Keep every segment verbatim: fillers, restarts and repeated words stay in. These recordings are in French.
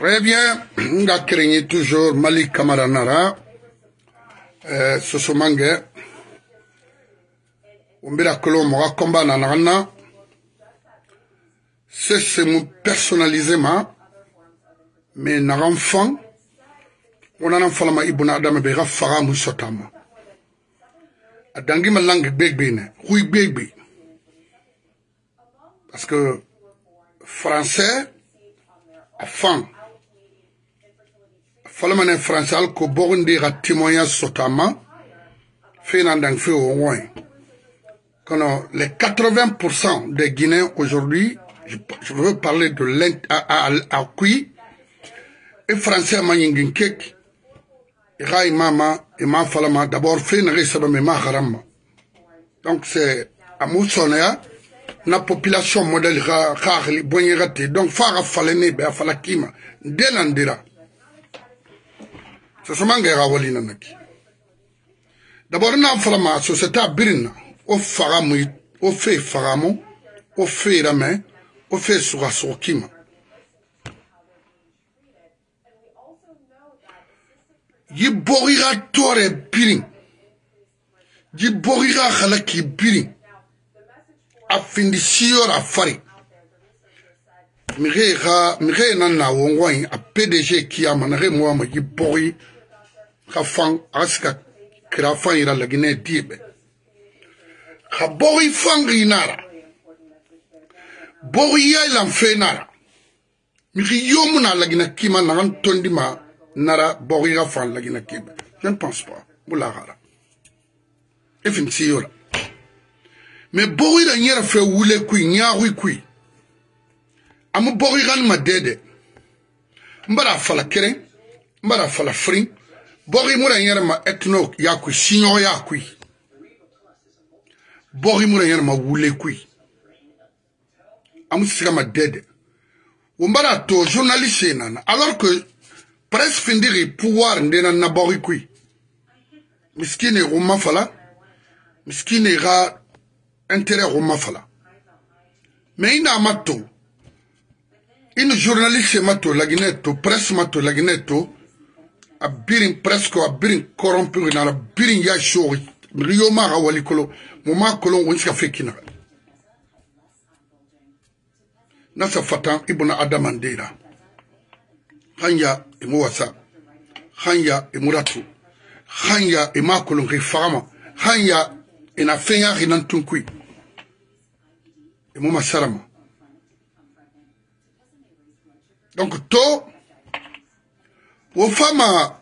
Très bien, on a créé toujours Malik Kamaranara, euh, Sosomangue, on a créé mon combat nanana, c'est mon personnalisement, mais n'a enfant, on a un enfant ma ibuna adam bega fara musotama. Adangi ma langue bégbine, oui bégbi, parce que français, afin. Falamane français ko bogundi ga témoignage sotama fait n'andang fait au moins. Quand les quatre-vingts pour cent des Guinéens aujourd'hui, je, je veux parler de l'Aqui et français maningin kek ira imama et ma falama d'abord fait n'are sabame ma harama. Donc c'est à Moussonéa la population modèle ra khali bonirate donc fara falene be falakima denandira. C'est ce que d'abord, nous avons la société à Birina, au Faramou, au fait Faramo, au fait Ramé, au fait Surasokima. Y borira tore Birin, y borira Halaki Birin, a fin de sieur à Fari. Mirera, Mirena na wongwai, a P D G qui a manéré moi, y bori. Kafang aska krafang ira la Guinée dibe. Kabori fangri nara. Bori ya l'enfe nara. Miri yomuna la Guinée kima na tondi ma nara bori rafang la Guinée kibe. Je ne pense pas. Moula rara. Et fin si yola. Mais bori la nyera fe wule kui nyarui kui. Amu bori ran ma dede. Mbara fala kere. Mbara fala fring. Bori mura yerma etno yakui sinyo yakui. Bori mura yerma wule kui. Amusika ma dede. Umbara to journaliste nana. Alors que presse findiri pouvoir ndena na bori kui. Miskine roma fala. Miskine ra intérêt roma fala. Mais ina mato. Ina journaliste mato la Guinée-to, presse mato la Guinée-to. A birin presque a birin corrompu na la birin ya shori rio mara walikolo moma kolon wonska fekina nasa fatan ibuna adamandira hanya imuwasa hanya imuratu hanya imakolon rifama hanya ina fenya rinan tunkui imuma sarama donc to aux femmes,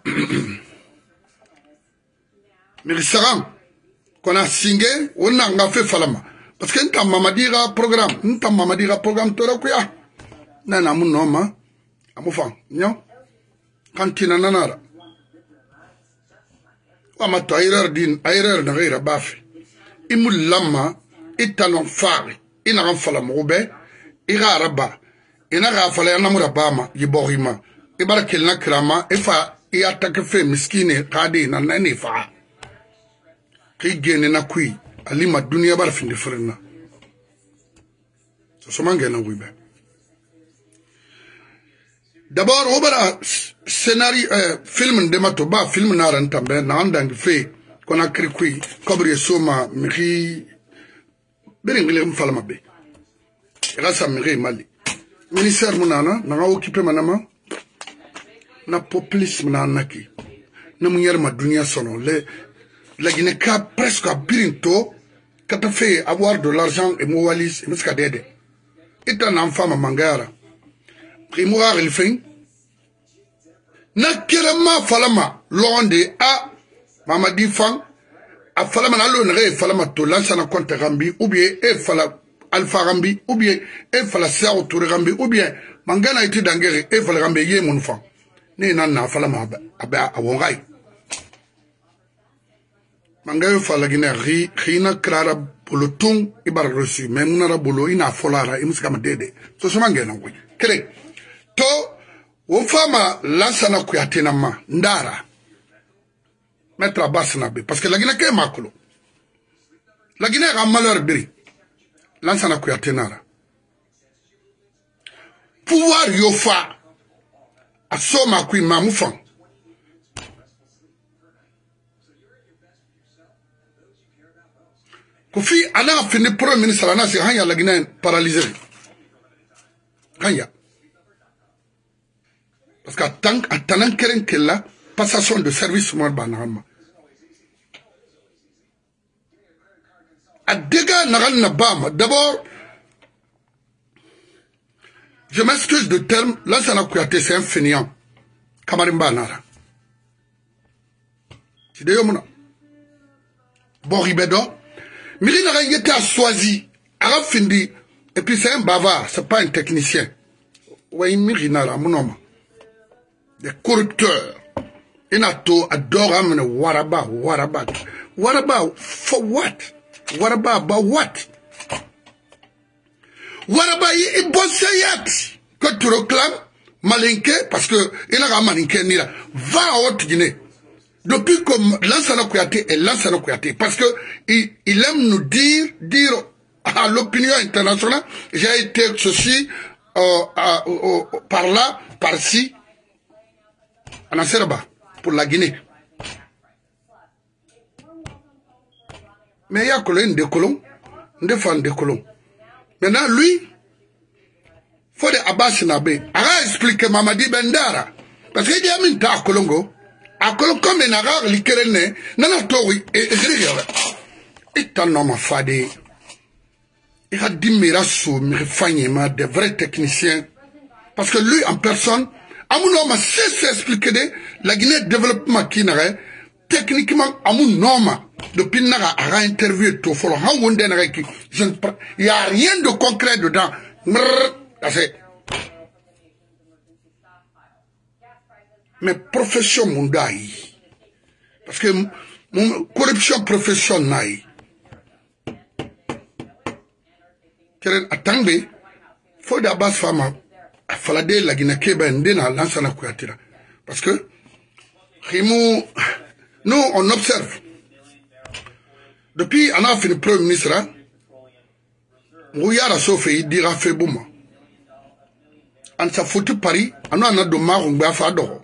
Mirisaram, qu'on a signé, on a fait falama. Parce que nous mamadira programme, nous avons mamadira programme, tu as nana mon nom, à mon fan, non? Quand tu n'en as pas. Wamato aïrer din, aïrer n'a rien à baffer. Imul lama, italon fari, ina ramfala moube, ira araba, ina rafala yanamura bama, yiborima. Ibara kelna krama efa i attaque fe miskine kadi na nani fa ki gene na kui alima dunia bar fin de frena so so mangena wibe d'abord obara scénario euh, film de mato ba film na ran tambe na andang fe kona kri kui kobri soma mi beringile mfalama be rasa mi mali ministère munana na occupé manama na populisme na naki na munyar ma dunia sono le la Guinée ka presque à birinto kata fait avoir de l'argent et mowalis et muska dede ita na mfama mangara primo il fin na kelema falama londe a mamadi fang a falama na lo nre falama to lança na compte rambi ou bien e fala alpha rambi ou bien e fala sao tour rambi ou bien mangana iti dangere e fala rambi ye mon fang ni nan na fala ma aba awongai mangayo fala Guinée ri khina krara polotung ibar reçu même na bolo ina folara imuska ma dede so so mangena ngwe kre to wo fama lansana ku yatena ma ndara mettre basna be parce que la Guinée ke makolo la Guinée a malheur biri lansana ku yatena pouvoir yofa asoma kui mamufan Kofi ana fini premier ministre ana si hanya la Guinée paralysé hanya parce que tant attendant keren kella passation de service mo banama adega nagal na bama d'abord je m'excuse de terme là ça n'a Kouyaté c'est un fainéant Kamarimba nara c'est de yomuna bon ribedo Miri n'a rien été à Soazi, Arab Findi, et puis c'est un bavard, c'est pas un technicien. Ouais, Miri n'a pas mon homme. Des corrupteurs. Inato adore amener Waraba, Waraba. Waraba, for what? Waraba, about what? Waraba, il bosse yat. Que tu réclames, Malinke, parce que il a pas Malinke ni là. Va à Haute-Guinée. Depuis que Lansana Kouyaté est Lansana Kouyaté, parce que il, il aime nous dire, dire à l'opinion internationale, j'ai été ceci, euh, euh, euh, par là, par-ci, en Aserba, pour la Guinée. Mais il y a colon, des colons, des fans de colons. Maintenant, lui, faut de Abbas Nabé, a expliqué Mamadi Bendara, parce qu'il dit à Minta à Colongo, a kolon comme un arabe likerene nana tori et grigere et tant homme fade il a dit mira sou mirfanyema de vrais techniciens parce que lui en personne amun homme sait s'expliquer de la Guinée développement qui n'aurait techniquement amun homme depuis n'a a interviewé tout folo ha wonde na ki je ne il y a rien de concret dedans c'est mais profession mondaï. Parce que mon corruption professionnelle. Keren atangbe, faut d'abord fama, a falade la Guinée-Kéba ndena lansana Kouyaté. Parce que, nous, on observe. Depuis, on a fait le premier ministre, Mouyara Sofé, dira fait boum. On s'est foutu Paris, on a de marron, fado.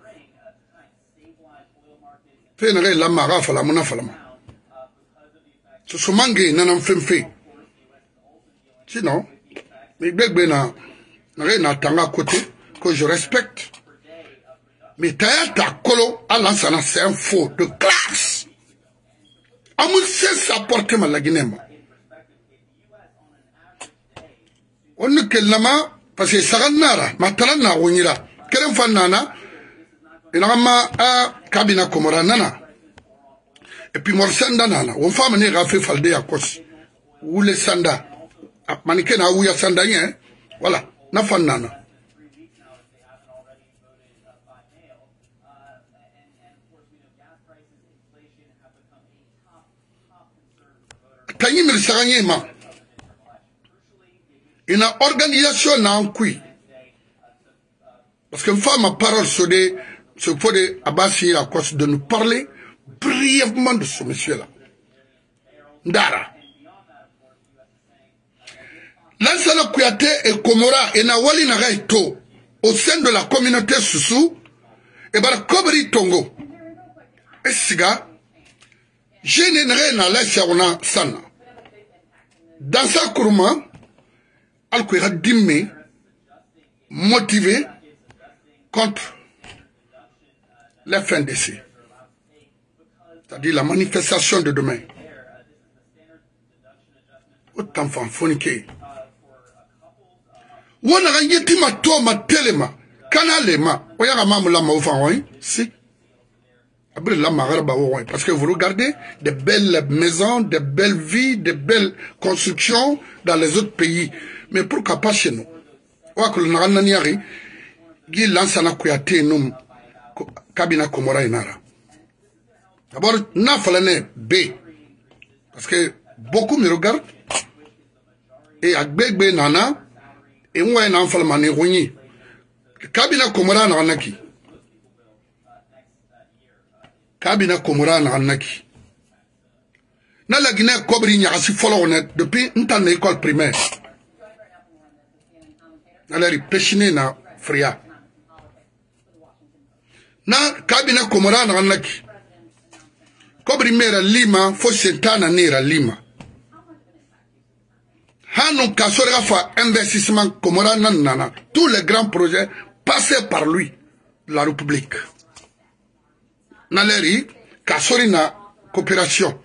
Fait n'a la mara fala mona falama. Ce sont mangués n'en fait fait. Sinon, mais bébé n'a n'a tanga côté que je respecte. Mais t'as ta colo à l'ansana c'est un faux de classe. Amour c'est ça porte mal la Guinée. On ne qu'elle n'a pas parce que ça nara matalana wonira. Quel enfant nana. Il a un cabinet comme Ranana. Et puis Morsanda Nana. On fait amener Rafé Falde à cause. Ou les Sanda. Maniké na ou ya Sanda yen. Voilà. Nafan Nana. Tanyi Mirsaranye ma. Une organisation n'a un coup. Parce que femme a parole sur des. Ce qu'il faut de Abbassi à cause de nous parler brièvement de ce monsieur-là. Ndara. Lansana Kouyaté et Komora et Nawali Nagaito au sein de la communauté Soussou et Bara Kobri Tongo. Et Siga, je n'ai na la Shawana Sana. Dans sa courma, Al-Kouira Dimme, motivé contre la F N D C, c'est-à-dire la manifestation de demain. Autant d'enfants phoniqués. On a gagné ma tour, ma téléma, canalema. On a gagné la mauvais, si. Parce que vous regardez de belles maisons, de belles vies, de belles constructions dans les autres pays. Mais pourquoi pas chez nous? On que le Narananiari, Guy Lansana Kouyaté, nous. Kabina Komora Inara. D'abord, n'a fallu B. Parce que beaucoup me regardent. Et à Bébé Nana, et moi, n'a fallu m'en éroigner. Kabina Komora Naranaki. Kabina Komora Naranaki. N'a la Guinée Kobri Nyasi follow depuis une temps l'école primaire. N'a l'air péchiné na fria. na kabina komora na naki kobri mera lima fo sentana nera lima Hanou Kassorega fa investissement komora nanana tous les grands projets passés par lui la République naleri Kassori na coopération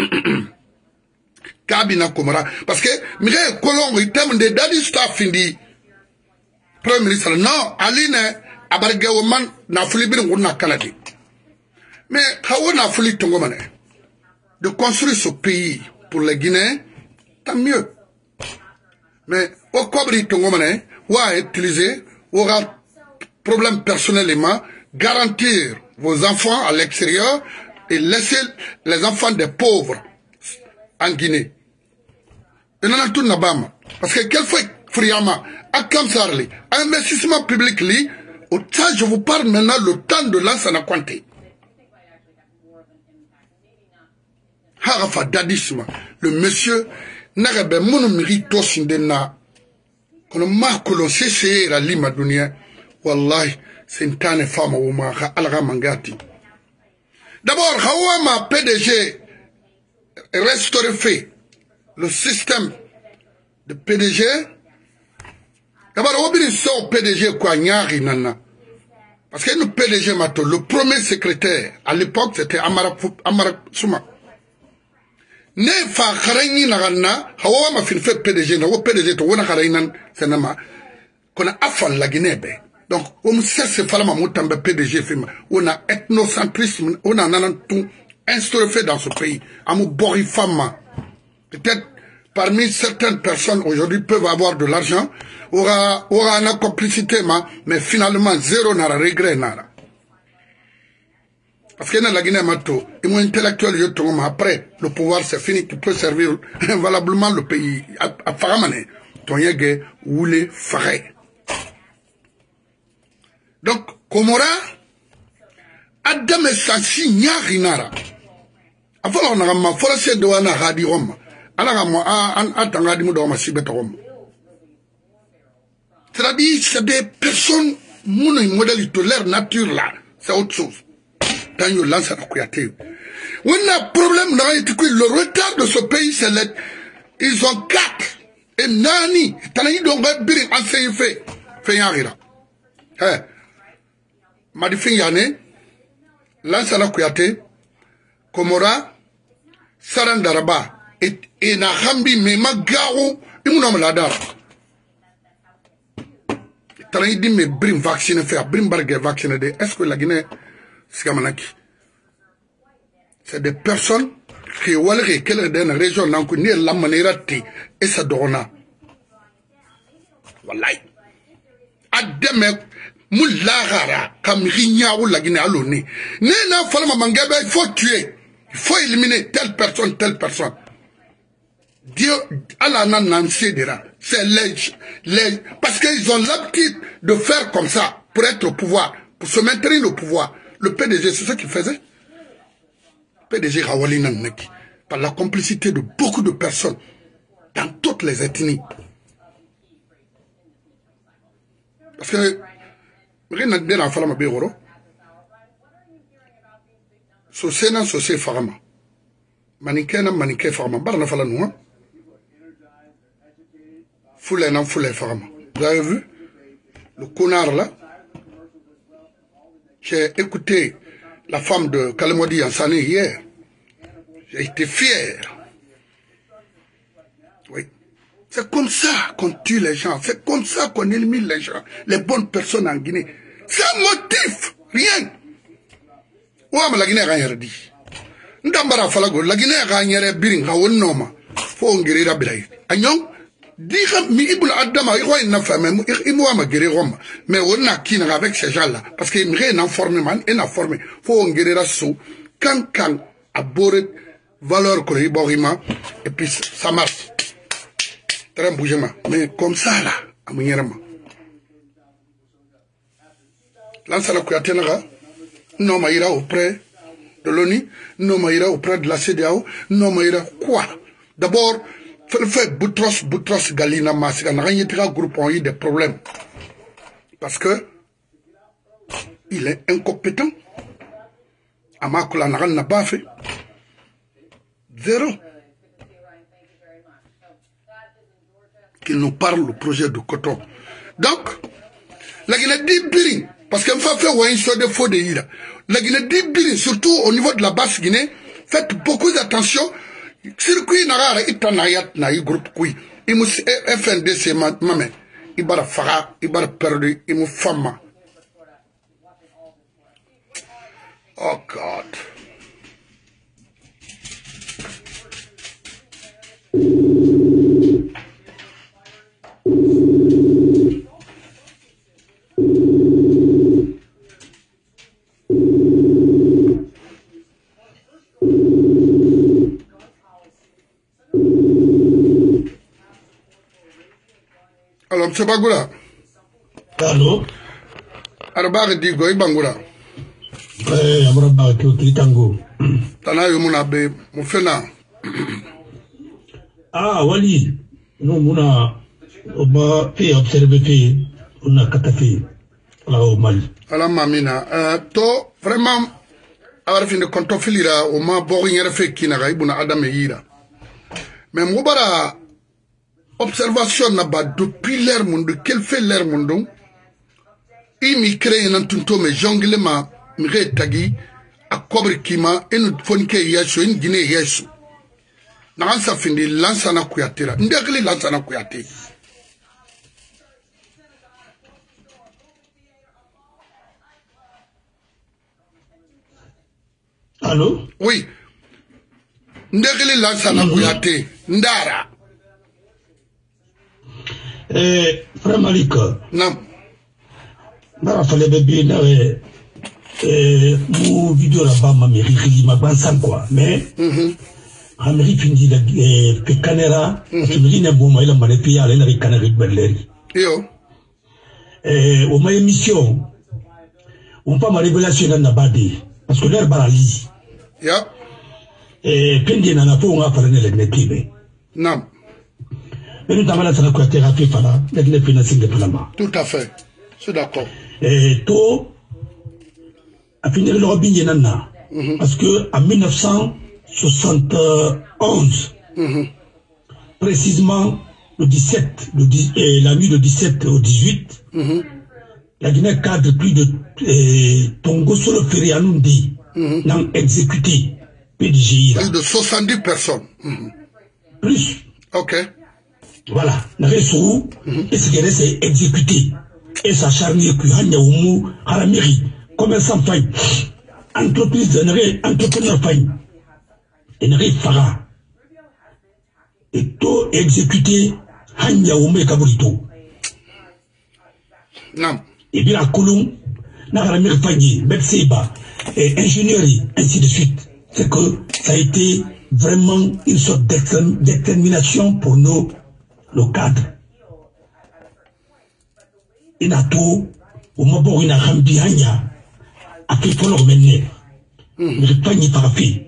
kabina komora parce que mire kolongo item de dadi staff indi premier ministre non aline abargewo man na fuli bin nguna kanadi mais hawo na fuli tongo mané de construire ce pays pour les Guinéens tant mieux mais au cobri tongo mané wa utiliser aura problème personnellement garantir vos enfants à l'extérieur et laisser les enfants des pauvres en Guinée. Et non tout n'abama parce que quel fois friama à Kamsarli investissement public li au temps je vous parle maintenant le temps de l'ansana Conté. Harafa dadisma le monsieur n'agabe monomiri tosindena kono makolo sese la lima dunia wallahi sentane fama wuma ha alaga mangati. D'abord Hawama P D G restauré fait le système de P D G. D'abord obiri so P D G kwa nyari nana parce que nous P D G mato le premier secrétaire à l'époque c'était Amara Amara Souma. Ne fa kharani na hawa ma fin fait P D G na wo P D G to wona kharainan senama kona afal la Guinée. Donc on sait ce falama mutambe P D G fima on a ethnocentrisme on a nanan tout instauré fait dans ce pays amu bori fama peut-être parmi certaines personnes aujourd'hui peuvent avoir de l'argent aura aura une complicité mais finalement zéro nara regret nara parce que dans la Guinée mato ils ont intellectuel yo après le pouvoir c'est fini qui peut servir valablement le pays à faramane ton yege oule fare. Donc Komora Adam Sansi nyari nara avant on a ma force de wana hadi homme ala mo an atanga di mo do ma sibeta homme c'est-à-dire c'est des personnes mon modèle de leur nature là c'est autre chose quand you lance à Kouyaté on a problème là le retard de ce pays c'est les ils ont quatre et nani tanani do ngabiri enseigne fait fait yarira eh Madifin Yane, Lansana Kouyaté, Komora, Sarandaraba, et, et Nahambi, Mema Garo, Imunam Ladar. Tanaï dit, mais brim vacciné, faire brim bargue vacciné, est-ce que la Guinée, c'est Kamanaki? C'est des personnes qui, Walre, quelle est une région, n'a ni la manière et ça donna. Wallahi. Ademe, Moulagara, comme Rigna ou la Guinée Aloni. Néna Falma Mangaba, il faut tuer. Il faut éliminer telle personne, telle personne. Dieu, Allah n'en cédera. C'est les, les, parce qu'ils ont l'habitude de faire comme ça, pour être au pouvoir, pour se maintenir au pouvoir. Le P D G, c'est ce qu'il faisait. Le P D G Rawali Nanaki, par la complicité de beaucoup de personnes, dans toutes les ethnies. Parce que, rien n'a dit dans Falama Béoro. Sosena Sosé Farama. Manikena Maniké Farama. Barna Falanoua. Foulé nan Foulé Farama. Vous avez vu le connard là? J'ai écouté la femme de Kalemodi Ansani hier. J'ai été fier. Oui. C'est comme ça qu'on tue les gens. C'est comme ça qu'on élimine les gens. Les bonnes personnes en Guinée. C'est un motif. Rien. Ouam la Guinée a rien dit. Ndambara falago. La Guinée a rien dit. Nga wonnoma. Faut ngiri rabirai. Agnon. Dira mi ibul adama. Iwa ina femme. Iwa ma giri roma. Mais on a qui avec ces gens-là. Parce qu'il m'est informé man. Il n'a formé. Faut ngiri rassou. Quand quand aborde valeur que borima. Et puis ça marche. Très bougement. Mais comme ça là. À mon yerma. Lansana Kouyaté naga, non maïra auprès de l'ONU, non maïra auprès de la C D A O, non maïra quoi? D'abord, fait Boutros, Boutros, Galina, Massika, n'a rien tiré groupe ont eu des problèmes. Parce que, il est incompétent. Amakola Naran n'a pas fait. Zéro. Qu'il nous parle le projet de coton. Donc, la Guinée dit biring, parce qu'un fait ouais, soit de faux de ira. La Guinée dit biring, surtout au niveau de la basse Guinée, faites beaucoup d'attention. Circuit Nara, Itanayat, Naï groupe Kui, Imus F N D C Mame, Ibara Fara, Ibara perdu, Imu Fama. Oh God. Alors, M. Bagula. Allô? Arabag Digo, Ibangula. Eh, Amraba, Kitango. Tana Yumunabe, Mufena. Ah, Wali. Non, Muna. Oba, fait observer, fait. On a catafé. Là, au Mali. Alors, Mamina. Euh, to, vraiment, avoir fini de contofilira, au ma boring fait Kinara, Ibuna Adam et Ira. Mais Moubara, observation là-bas, depuis l'ère monde, quel fait l'ère monde, il m'y crée un tunto, mais jongle ma, m'y tagi, à cobre kima, et nous fonke yasu, une guinée yasu. N'a sa fini, lansana kuyatera, ndekli lansana kuyate. Allô? Oui. Ndekli lansana kuyate, ndara. Eh, Frère Malik. Non. Nara fallait bébé, n'avait, eh, mon vidéo là-bas, ma mairie, il m'a bansan quoi. Mais, ma mairie finit la, eh, que Canera, tu me dis, n'est bon, il a manipulé, elle a Canera de Berleri. Yo. Eh, au ma émission, on pas ma révélation dans la bade, parce que l'air barali. Ya. Eh, Kendi n'a pas, on a parlé de l'église. Non. Mais nous avons la thérapie, voilà, l'église financière de Panama. Tout à fait. Je suis d'accord. Et tout, a fini le robin yenana. Parce que, en mille neuf cent soixante onze, Mm-hmm. précisément, le dix-sept, le dix, eh, la nuit du dix-sept au dix-huit, Mm-hmm. la Guinée cadre plus de eh, Tongo Solo Ferry Anundi, Mm-hmm. n'a exécuté P D G I. Plus de soixante-dix personnes. Mm-hmm. Plus. Ok. Voilà. N'a réussi, et ce qu'elle s'est exécuté. Et sa charnière qui a eu à la mairie, commerçant faille, entreprise, entrepreneur faille, et n'a Farah. Et tout exécuté, Hanya Oume Kaburito. Non. Et bien à Colomb, n'a la mairie faille, Betseba, et ingénierie, ainsi de suite. C'est que ça a été vraiment une sorte de détermination pour nos, nos cadres. Inato, au mabo ina hambi hanya, a fait pour leur mener. Je pas ni par fait.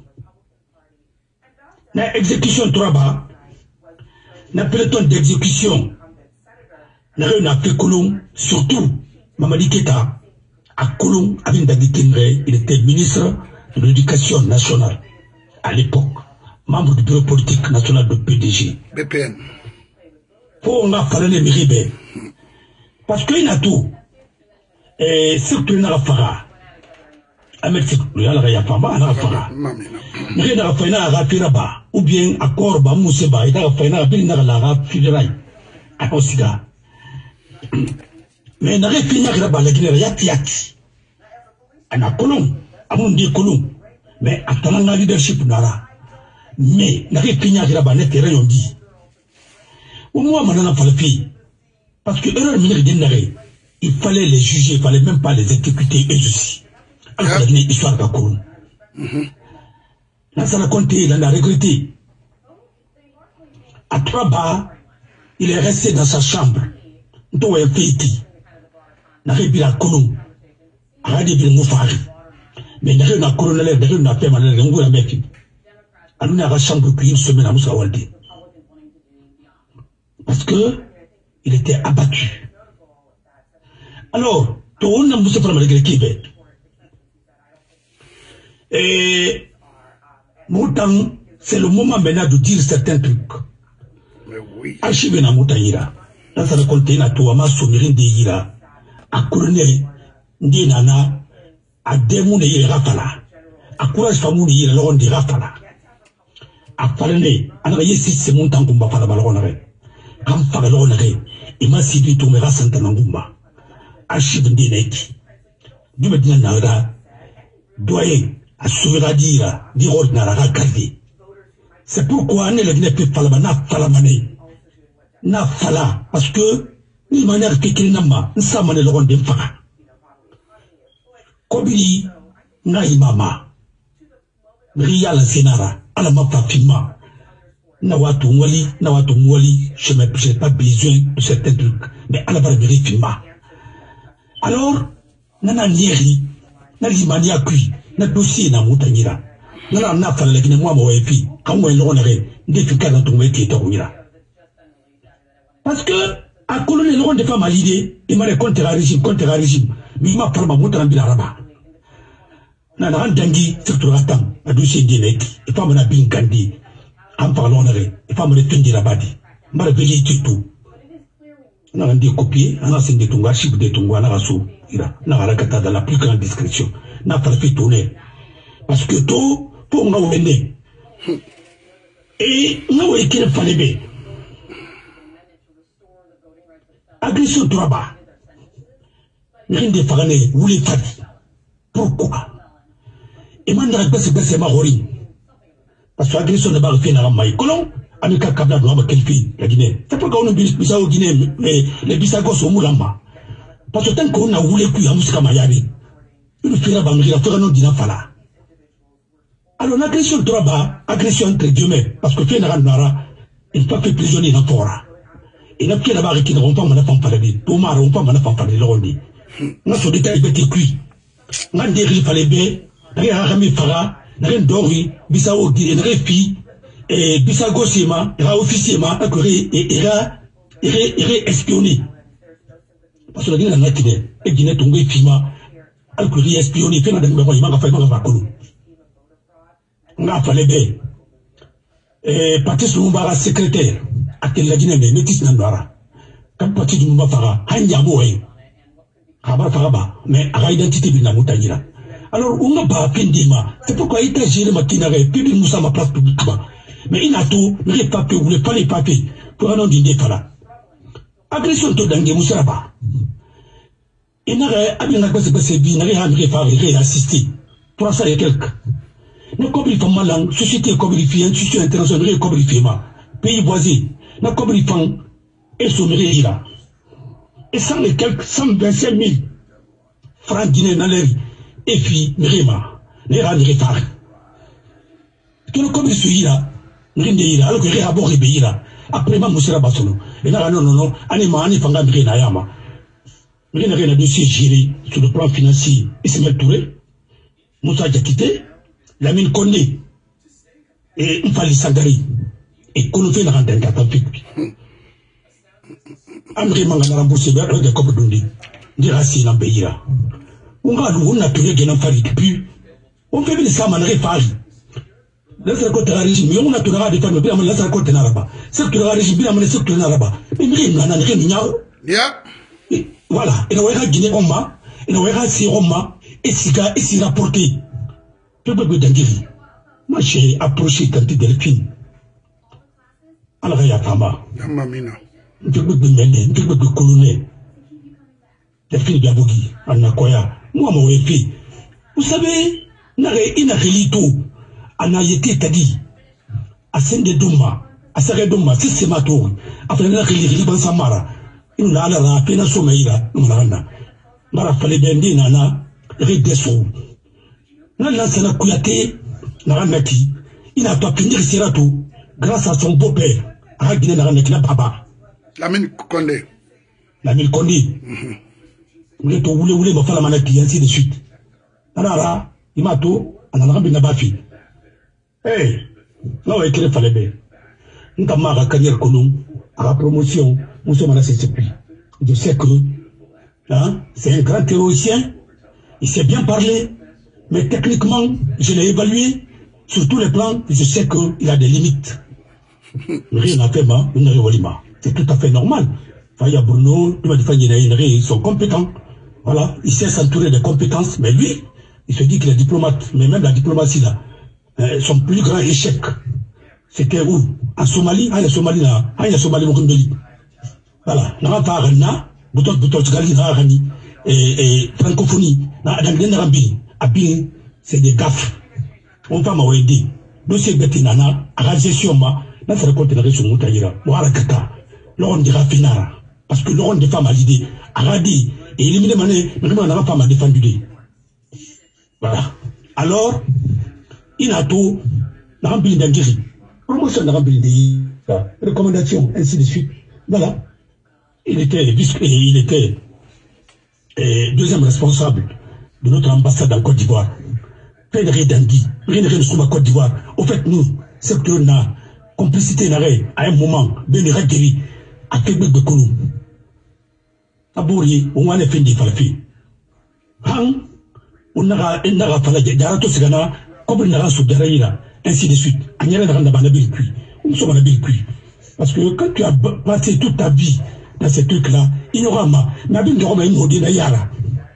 La exécution trois-bas, na peloton d'exécution, na réunion à fait Colomb, surtout, Mamadi Keta, à Colomb, avec Dagitinre, il était ministre de l'Éducation nationale, à l'époque, membre du bureau politique national de P D G. B P N. Pour on a parlé de Miribe. Parce qu'il y a tout. Et surtout, il y a Farah. Ahmed Sekou, il y a Farah, il y a Farah. Il y a Farah, il y a Farah. Ou bien, à Korba, Mousseba, il y a Farah, il y a Farah, il y a à Kosiga. Mais il y a Farah, il y a Tiati. Il y a Colomb, à mon dieu Colomb. Mais à ton leadership, Nara. Mais il y a Farah, il y a Farah, il y a dit. Au moins, maintenant, il faut parce que erreur mineure il fallait les juger, il fallait même pas les exécuter eux aussi. Alors il y a une histoire d'Akouroun. Là, ça l'a compté, il en a regretté. À trois bas, il est resté dans sa chambre. D'où il fait été. N'a pas la Kouroun. A dit bien Moufari. Mais n'a pas la Kouroun, n'a pas la paix, n'a pas la paix. Alors il a la chambre depuis une semaine à Moussa Waldi. Parce que il était abattu. Alors, to on na musa fara malgré kibe et Moutan, c'est le moment maintenant de dire certains trucs. Mais oui. Archive na Moutaïra. Dans sa récolte, na Touama Somirin de Ira. A Kourne, Ndi Nana, a Demoun de Ira Rafala. A Courage Famoun de Ira Loron de Rafala. A Falene, Anaye Sis se Moutan Gumba Fala Balonare. Kam Fagalonare, et Massibi Toumera Santanangumba. Archive de Neki. Du Medina Nara, Doyen. A Souveradira, d'Irod Nara Gardi. C'est pourquoi on est le Guinée Falama, n'a Falamane. N'a Fala, parce que, ni manière que Kirinama, n'a mané le rond d'Emfara. Kobili, n'a imama. Ria la Senara, à la mapa Fima. N'a watu mwali, n'a watu mwali, je n'ai pas besoin de certains trucs, mais à la barberie Fima. Alors, n'a nieri, n'a l'imania kui. Na dossier na Moutaïra. N'a na fala la Guinée moi moi fi. Quand moi l'on avait des trucs dans ton métier tormira. Parce que à colonel l'on de femmes à l'idée, il m'a contre le régime contre le régime. Mais il m'a parlé ma montre en bilaraba. Na na dangi surtout ratam. A dossier d'Inek. Et pas mon abin Gandhi. En parlant on avait. Et pas mon étude la badi. M'a réveillé tout. Na on dit copier. On a signé des tonga chip des tonga na raso. Ira. Na rakata dans la plus grande discrétion. N'a pas fait tourner. Parce que tout, pour nous venir. Et nous, il ne fallait pas. Agression de rabat. Rien de farane, vous les faites. Pourquoi? Et maintenant, c'est que c'est ma horreur. Parce que l'agression ne va pas faire un maï. Colon, Amika Kabla doit avoir quelle fille, la Guinée. C'est pourquoi on a Bissau au Guinée, les Bissagos au Moulamba. Parce que tant qu'on a voulu plus à Mouska Mayari. Il fera banquer la fera non dina fala. Alors l'agression de Droba, agression entre Dieu-même, parce que Fénara Nara, il ne peut pas faire prisonnier dans Fora. Et n'a pas la qui n'auront pas mon enfant parler, Thomas n'auront pas mon enfant parler, l'ordi. N'a son détail bête cuit. N'a déri fallait bien, n'a rien ramé Fara, n'a rien d'ori, Bissau Guinée, n'a rien fi, et Bissago Sema, ira officiellement, accoré, et ira, ira espionné. Parce que la Guinée n'a Guinée, et Guinée tombée Fima. Alors que espionné, fait dans le numéro, il m'a fait dans la colonne. On a fallu bien. Et Patrice Lumbara, secrétaire, à quel la Guinée, mais Métis Nandara. Quand Patrice Lumbara fera, Hanyabo, Rabat Faraba, mais à l'identité de la montagne. Alors, on n'a pas Pendima. C'est pourquoi il t'a géré ma kinare, puis il moussa ma place publique. Mais il a tout, les papiers, vous voulez pas les papiers, pour un nom d'Indé Fala. Agression de Dangue Moussaraba. Et n'a rien à se bien, n'a rien à faire assister. Pour ça, il y a quelques. Nous, comme il faut mal, société comme il fait, institution internationale comme il fait mal. Pays voisin, nous, comme il faut, et sommeiller là. Et sans les quelques cent vingt-cinq mille francs guinéens dans l'air, et puis, Rima, les rats de réfar. Que nous, comme il suit là, rien de là, alors que les rabots rébéillent là. Après, ma moussera bassono. Et là, non, non, non, anima, anifanga, rien yama. Rien n'a rien à dossier géré sur le plan financier. Ismaël Touré, Moussa Diakité, Lamine Kondé, et Mfali Sagari, et Konofe n'a rien d'un tapis. André Mangana remboursé vers le Copa Dundi, Dirassi Nambeira. On va nous naturel de n'en depuis. On fait bien ça, man, réfari. Laisse côté la régime, mais on a tout le rade de faire, mais laisse côté n'araba. C'est que le régime, bien, mais c'est que n'araba. Mais rien n'a rien Yeah. Voilà, et nous avons Guinée Oma, et nous avons si Roma, et si gars, et si rapporté. Je peux vous dire, moi j'ai approché quand tu delphine. Alors il y a Fama. Yamamina. Je peux vous mener, je peux vous colonner. Delphine Biabogi, Anakoya, moi mon effet. Vous savez, il n'a rien tout. Anayete Tadi, à Sende-Douma, à Sare-Douma, c'est ce matin. Après, il a rien dans Samara. Il n'a la peine sommeilla, Murana. Mara fallait bien dire, Nana, Redesso. Nana Sana Kouyaté, Naranaki, il n'a pas pu dire Serato, grâce à son beau-père, Ragné Naranakina Baba. Lamine Kondé. Lamine Kondé. Vous êtes au boulot, vous voulez me faire la maladie, ainsi de suite. Nana, il m'a tout, en allant bien Bafi. Eh, non, il fallait bien. Nous avons ma carrière colon, à la promotion, nous sommes à la C C P. Je sais que Hein? C'est un grand théoricien. Il sait bien parler. Mais techniquement, je l'ai évalué. Sur tous les plans, je sais qu'il a des limites. Rien n'a fait, c'est tout à fait normal. Faya Bruno, ils sont compétents. Voilà, il sait s'entourer de compétences. Mais lui, il se dit qu'il est diplomate. Mais même la diplomatie, là, euh, son plus grand échec, c'était où? En Somalie, ah, il y a Somalie là, ah, il y a Somalie, voilà, n'a pas Rana, Boutot Boutot Gali, et, et francophonie, n'a pas Abin, c'est des gaffes. On va m'aider. Dossier Betinana, à la gestion, n'a pas raconté sur Moutaïra, voilà, Kata, l'on dira Finara, parce que l'on des femmes à l'idée, à Radi, et il est mané, mais on n'a pas défendu. Voilà. Alors, il a tout, n'a pas d'ingérie. Promotion n'a pas d'ingérie, recommandation, ainsi de suite. Voilà. Il était, il était et deuxième responsable de notre ambassade en Côte d'Ivoire. Fédéré Dangui, rien de rien Côte d'Ivoire. Au fait, nous, secteur n'a complicité n'arrêt à un moment, ben Ragiri, à Québec de Kounou. Abouri, on a fait des falafis. Hang, on a un nara falade, d'arato segana, comme une nara sous derrière, ainsi de suite. Agnara n'a pas d'habile cuit. Nous sommes en habile cuit. Parce que quand tu as passé toute ta vie dans ces trucs-là, il y aura ma, ma vie de Romain Modena Yara.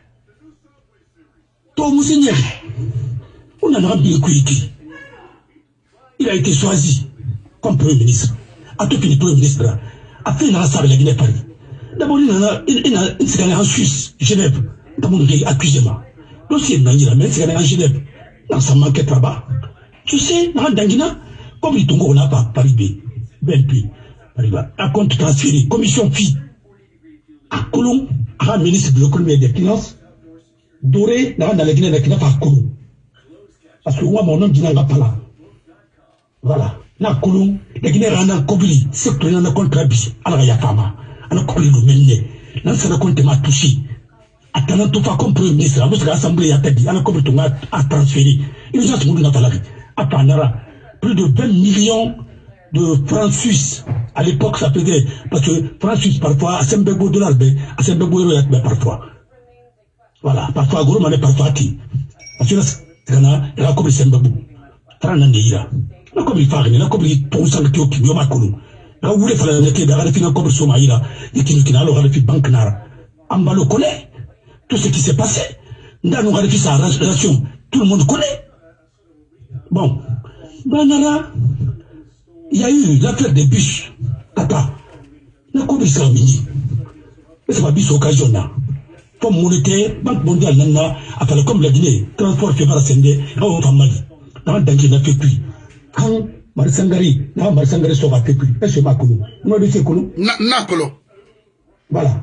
Toi, Monseigneur, on en a bien cuit. Il a été choisi comme Premier ministre. A tout fini Premier ministre. A fait une race avec la Guinée-Paris. D'abord, il a une en Suisse, Genève. D'abord, il a accusé moi. Dossier il a mais c'est en Genève. Dans sa manquette là-bas. Tu sais, dans Danguina, comme il tombe, on n'a pas Paris B. Ben puis, à compte transféré, commission fille, à Coulon, à ministre de l'économie et des finances, Doré, dans la Guinée, n'a pas Coulon. Parce que moi, mon nom dit n'a pas là. Voilà. Na Coulon, la Guinée, n'a pas Kobili, c'est que l'on a contre Abi, à la Yafama, à la Kobili de Méné, n'a pas contre m'a touché. À Tanan Toufa comme Premier ministre, à l'Assemblée, à Tadi, à la Kobili a transféré. Il nous a tout le monde dans la vie. À Panara, plus de vingt millions de francs suisses. À l'époque, ça faisait, parce que francs suisses, parfois, à Sembego dollars, à Sembego euro, parfois. Voilà, parfois, gros, mais parfois, qui. Parce que là, c'est la Kobili Sembego. Tranandira. La Kobili Farine, la Kobili Ponsan Kyoki, Yomakulu. Là, vous voulez faire la nette d'Arale Fina Kobili Somaïla, et qui nous a alors Arale Banque Nara. Amba le connaît. Tout ce qui s'est passé. Dans nos Arale sa relation, tout le monde connaît. Bon. Banara. Il y a eu l'affaire des bus. Papa, n'a pas vu ça mini. Mais c'est pas bus occasion là. Comme monétaire, Banque mondiale n'a a fait comme la Guinée, transport fait par Sendé, on va mal. Dans le danger n'a fait plus. Quand Marsangari, n'a Marsangari sera fait plus. Est-ce que ma colo? Moi, je sais colo. Na colo. Voilà.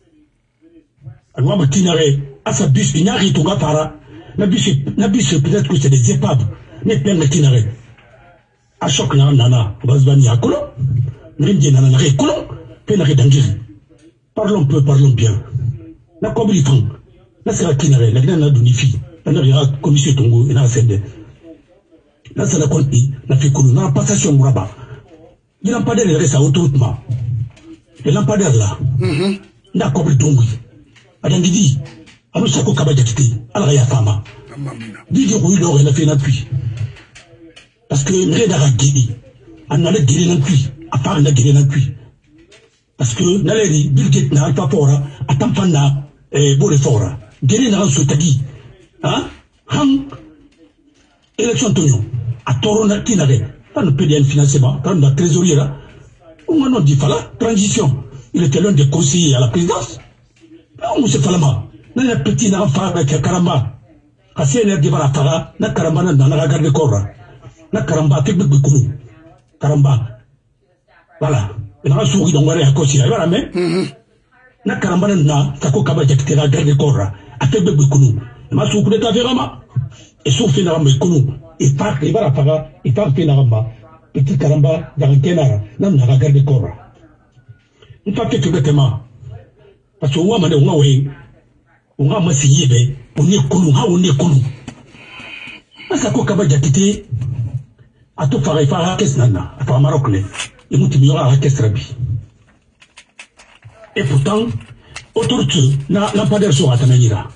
Alors, moi, je à sa bus, il n'y a rien tout à para. La bus, peut-être que c'est des épaves. Mais plein de tinaré. À choc na nana, Bazbani à Colon, Rindy nana ré Colon, Pénaré d'Angérie. Parlons peu, parlons bien. La Cobiliton, la Sera Kinare, la Gnana d'Unifi, la Nara Commission Tongo et la Sende. La Sala Conti, la Fécolo, la passation Mouraba. Il n'a pas d'air reste à autoroute. Le lampadaire là, la Cobiliton, Adangidi, à l'Osako Kabadjaki, à la Raya Fama. Didi Rouillon, elle a fait un appui. Parce que rien n'a guéri. On a guéri non plus. À part on a guéri non plus. Parce que Naleri, Bill Gates n'a pas fort. À Tampana, et Bolé fort. Guéri n'a pas soutenu. Hein? Hang. Élection Antonio. À Torona Kinare. Quand le P D N financement, quand la trésorerie là. On a dit fala. Transition. Il était l'un des conseillers à la présidence. On se falama. N'a pas petit n'a pas avec Karamba. À C N R Guevara Fara, n'a Karamba n'a pas regardé corps. Na Karamba fait beaucoup de coups. Karamba. Voilà. Et on a souri dans le réaccord. Voilà, mais. Na Karamba n'a pas qu'à dire que la guerre de corps a fait beaucoup de coups. Et ma souri de Taverama. Et sauf fait dans le coups. Et par les barafara, et par fait dans le petit Karamba dans le Kenara. N'a pas la guerre de corps. Une fois que tu veux parce que on a demandé, on a oué. On a massillé, on est coups, on est coups. Ça quoi qu'à dire a tout faire faire à qu'est-ce nana à faire Maroc les et nous t'ignorons à qu'est-ce rabi et pourtant autour de na lampadaire sur Atananira.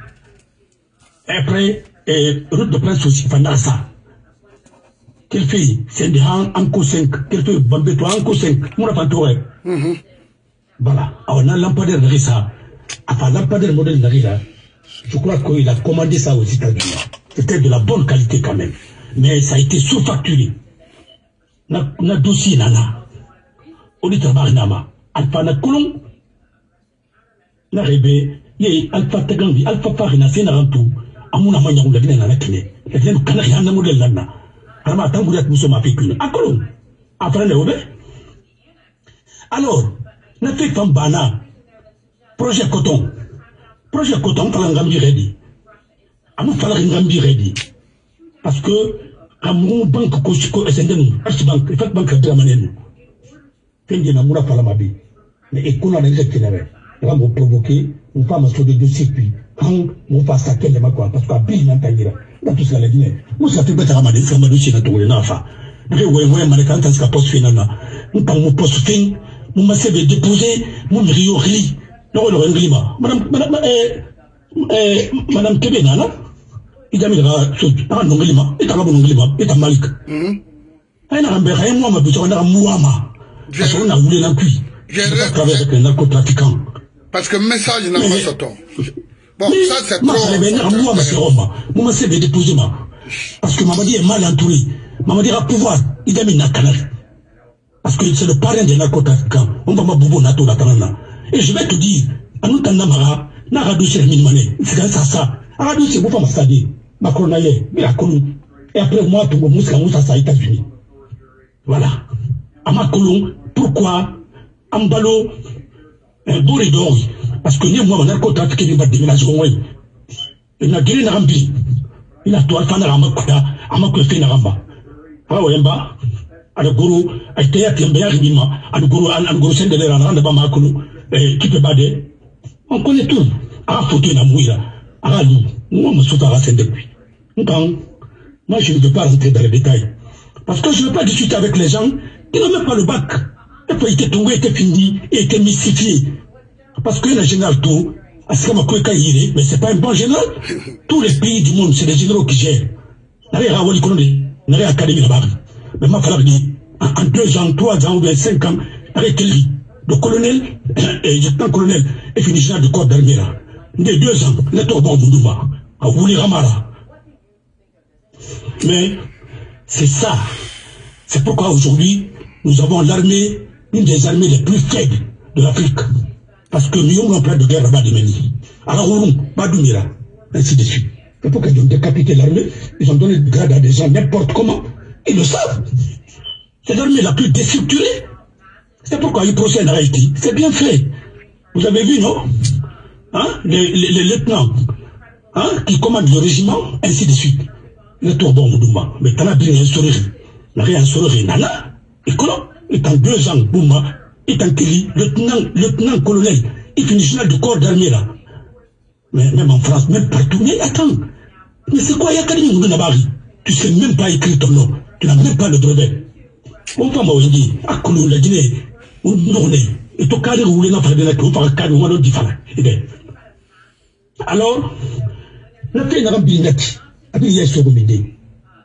Après, route de presse aussi, pendant ça. Quel fait, c'est des Anko cinq, quel fait, Bambeto Anko cinq, mon apantoué. Voilà, on a lampadaire de ça. Enfin, lampadaire modèle de là, je crois qu'il a commandé ça aux États-Unis. C'était de la bonne qualité quand même. Mais ça a été sous-facturé. Na, na dossier nana. On dit Tabarinama. Alpha na colon. Na rebe. Yé, Alpha Tagambi, Alpha Farina, c'est Narantou. Amouna Mania ou la Guinée na Kine. La Guinée Canari, Anna Model Lana. Arma Tangulat Moussoma Pécune. À colon. Après le Obé. Alors, n'a fait Fambana. Projet coton. Projet coton, Palangambi Ready. Amou Palangambi Ready. Parce que, à mon banque, Koshiko, S N D, Archbank, et Fat Bank de la Manène. Fendi na Moura Palamabi. Mais écoute, on a déjà fait. On va me provoquer, on va me sauver de circuit. Quand on va s'attaquer les macrois, parce qu'à Bill Nantagira, dans tout ça, la Guinée. Moi, ça fait bête à Ramadé, ça m'a dit, c'est un enfant. Je vais voir, moi, Malékan, parce qu'à poste final, nous parlons mon poste fin, mon massé de déposer, mon rio ri. Non, le renglima. Madame, madame, eh, madame Kébéna, non? Il a mis la nonglima, et à la nonglima, et à Malik. Un rambert, un mois, ma bouche, on a un mouama. Parce qu'on a voulu l'encuit. Je vais travailler avec un narcotrafiquant. Parce que le message n'a pas sorti. Bon, ça c'est trop. Moi, ma sœur, moi, c'est de déposer ma. Parce que Mamadi est mal entouré. Mamadi a pouvoir. Il a mis un canal. Parce que c'est le parrain des narcotrafiquants. On va m'aboubo nato la tanana. Et je vais te dire, à nous t'en n'a radou sur le minimane. C'est ça, ça. Radou, c'est pour ma stade. Macron aille, mais à connu. Et après moi, tout le monde, c'est à ça, États-Unis. Voilà. À Macolon, pourquoi Ambalo, un beau rideau, parce que moi, mon narcotrafique qui va déménager au moins. Il n'a guéri Narambi. Il a tout à faire à Makuta, à Makuta Naramba. Ah ouais, bah, à le gourou, à Théa Tiambéa Ribima, à le gourou, à le gourou Sendele, à le Bamakulu, qui peut bader. On connaît tout. À Fouté Namouira, à Lou, moi, je me suis pas depuis. Donc, moi, je ne veux pas rentrer dans les détails. Parce que je ne veux pas discuter avec les gens qui n'ont même pas le bac. Et puis, il était tombé, il était fini, il était mystifié. Parce que le général tout, mais ce n'est pas un bon général. Tous les pays du monde, c'est des généraux qui gèrent. Il n'y a pas d'académie là-bas. Mais moi, il dire, en deux ans, trois ans ou bien cinq ans, avec lui, le colonel, et le colonel, et fini général du corps d'armée là. Il y a deux ans, il est au bon Moudouma, à Wouli Ramara. Mais, c'est ça. C'est pourquoi aujourd'hui, nous avons l'armée, une des armées les plus faibles de l'Afrique. Parce que nous avons un plan de guerre là-bas de Meni. Alors, on va Badoumira, ainsi de suite. C'est pourquoi ils ont décapité l'armée, ils ont donné le grade à des gens n'importe comment. Ils le savent. C'est l'armée la plus déstructurée. C'est pourquoi ils procèdent à Haïti. C'est bien fait. Vous avez vu, non? Hein? Les, les, les lieutenants hein? Qui commandent le régiment, ainsi de suite. Le tourbon Moudouma. Mais t'en as bien un sourire. N'a rien un sourire. Nana. Et comment? Et en deux ans, Bouma. Et en Kili, lieutenant, lieutenant colonel, il finit général du corps d'armée là. Mais même en France, même partout, mais attends. Mais c'est quoi Yakadimi Moudounabari? Tu sais même pas écrire ton nom. Tu n'as même pas le brevet. On va m'envoyer à Koulou, la Guinée, ou Nourné. Et ton carré roulé dans le cadre, on va faire un cadre, on va alors, la paix n'a pas bien net. Après, il y a ce remède.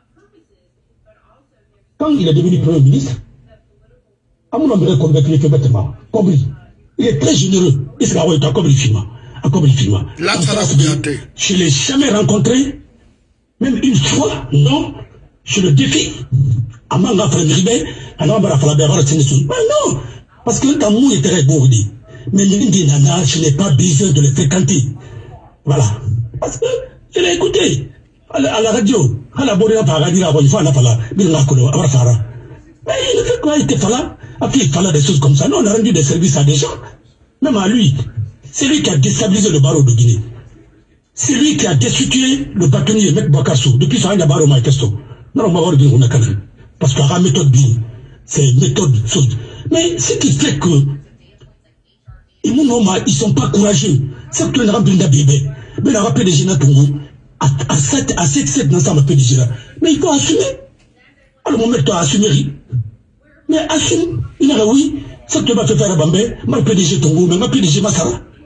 Quand il est devenu Premier ministre, à mon homme reconnaît les bâtiments, Kobri. Il est très généreux. Il sera envoyé à Kobri Fima. À Kobri Fima. Là, ça va se bienter. Je ne l'ai jamais rencontré, même une fois, non, je le défie. À Manga Frédéric, à Nambara Falabera, non, parce que dans mon intérêt bourdi. Mais les Indiens, je n'ai pas besoin de les fréquenter. Voilà. Parce que je l'ai écouté à la, à la radio. À la Boréa, par la radio, il faut la fala, Bilna Kolo, à Fara. Mais il ne fait quoi, il était fala. Après, il fallait des choses comme ça. Non, on a rendu des services à des gens. Même à lui. C'est lui qui a déstabilisé le barreau de Guinée. C'est lui qui a destitué le bâtonnier, Mek Bakassou, depuis ça, il y a barreau Maïkesto. Non, on va voir le Guinée. Parce que la méthode bien, c'est une méthode chose. Mais ce qui fait que, ils ne sont pas courageux. C'est que nous avons un bébé. Mais on a P D G à sept, à sept, sept dans ça, P D G là. Mais il faut assumer. Alors, mon mec, tu as assumé. Mais assume. Il a oui. Ça que tu vas te faire à Bambé, ma P D G Tongo, mais ma P D G Massara.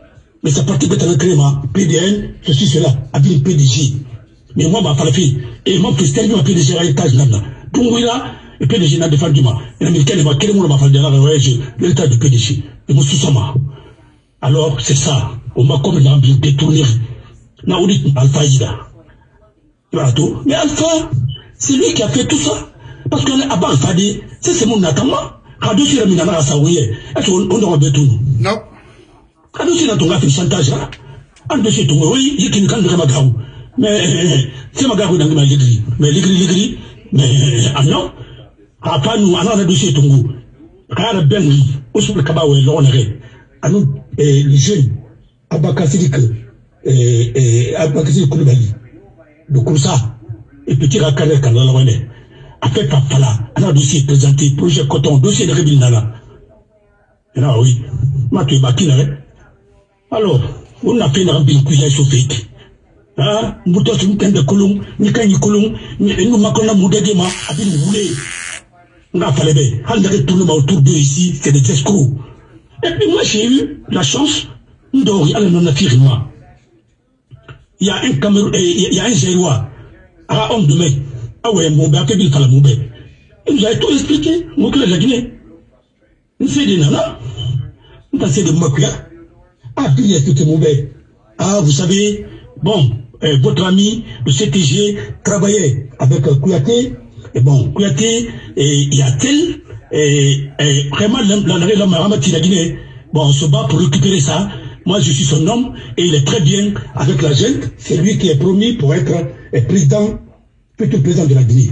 mais sa partie peut être créée, P D N, je suis cela, avec P D G. Mais moi, ma fille, et moi, je suis ma P D G à l'étage là. Donc, oui, là, le P D G n'a défendu moi. Et l'américain, il m'a quel mot m'a fait de l'état du P D G. Et moi, sous ça, alors, c'est ça. On m'a comme un bien détourné. N'a on dit Alpha Ida. Voilà tout. Mais Alpha, c'est lui qui a fait tout ça. Parce qu'on est à bas Alpha dit, c'est mon attendement. Quand je suis remis dans la Saouye, est-ce qu'on aura besoin de tout? Non. Quand je suis dans ton gars, fait chantage là. En dessus, tout, oui, il y a qui ne ma garou. Mais, c'est ma garou dans ma ligri. Mais ligri, ligri, mais, ah non. Après, nous, on a le dossier Tongo. Quand on a bien dit, au sur le Kabaoué, l'on est. À nous, les jeunes, Abakasidik, et Abakasidik Koulibaly, le Koussa, et petit Rakane Kanalawene, après Pafala, on a dossier présenté, projet coton, dossier de Rébilnala. Et là, oui, Mathieu Bakinare. Alors, on a fait une rambine cuisine chauffée. Ah, Moutos, une tente de colon, ni Kani colon, nous Makona Moudedema, a bien voulu. On a fallu bien, on a retourné autour de ici, c'est des escrocs. Et puis moi j'ai eu la chance de regarder moi. Il y a un Cameroun, il y a un Gérois, à homme de mai, ah ouais, mon bébé, il fallait mon bébé. Il nous a tout expliqué, mon cœur la Guinée. Nous fait des nanas, nous passons de Makuya. Ah, puis il a expliqué mon bébé. Ah, vous savez, bon, euh, votre ami, le C T G, travaillait avec euh, Kouyaté, et bon, Kouyaté, et il y a tel. Et, et vraiment, la Guinée, bon, on se bat pour récupérer ça. Moi, je suis son homme et il est très bien avec la gente. C'est lui qui est promis pour être président, futur président de la Guinée.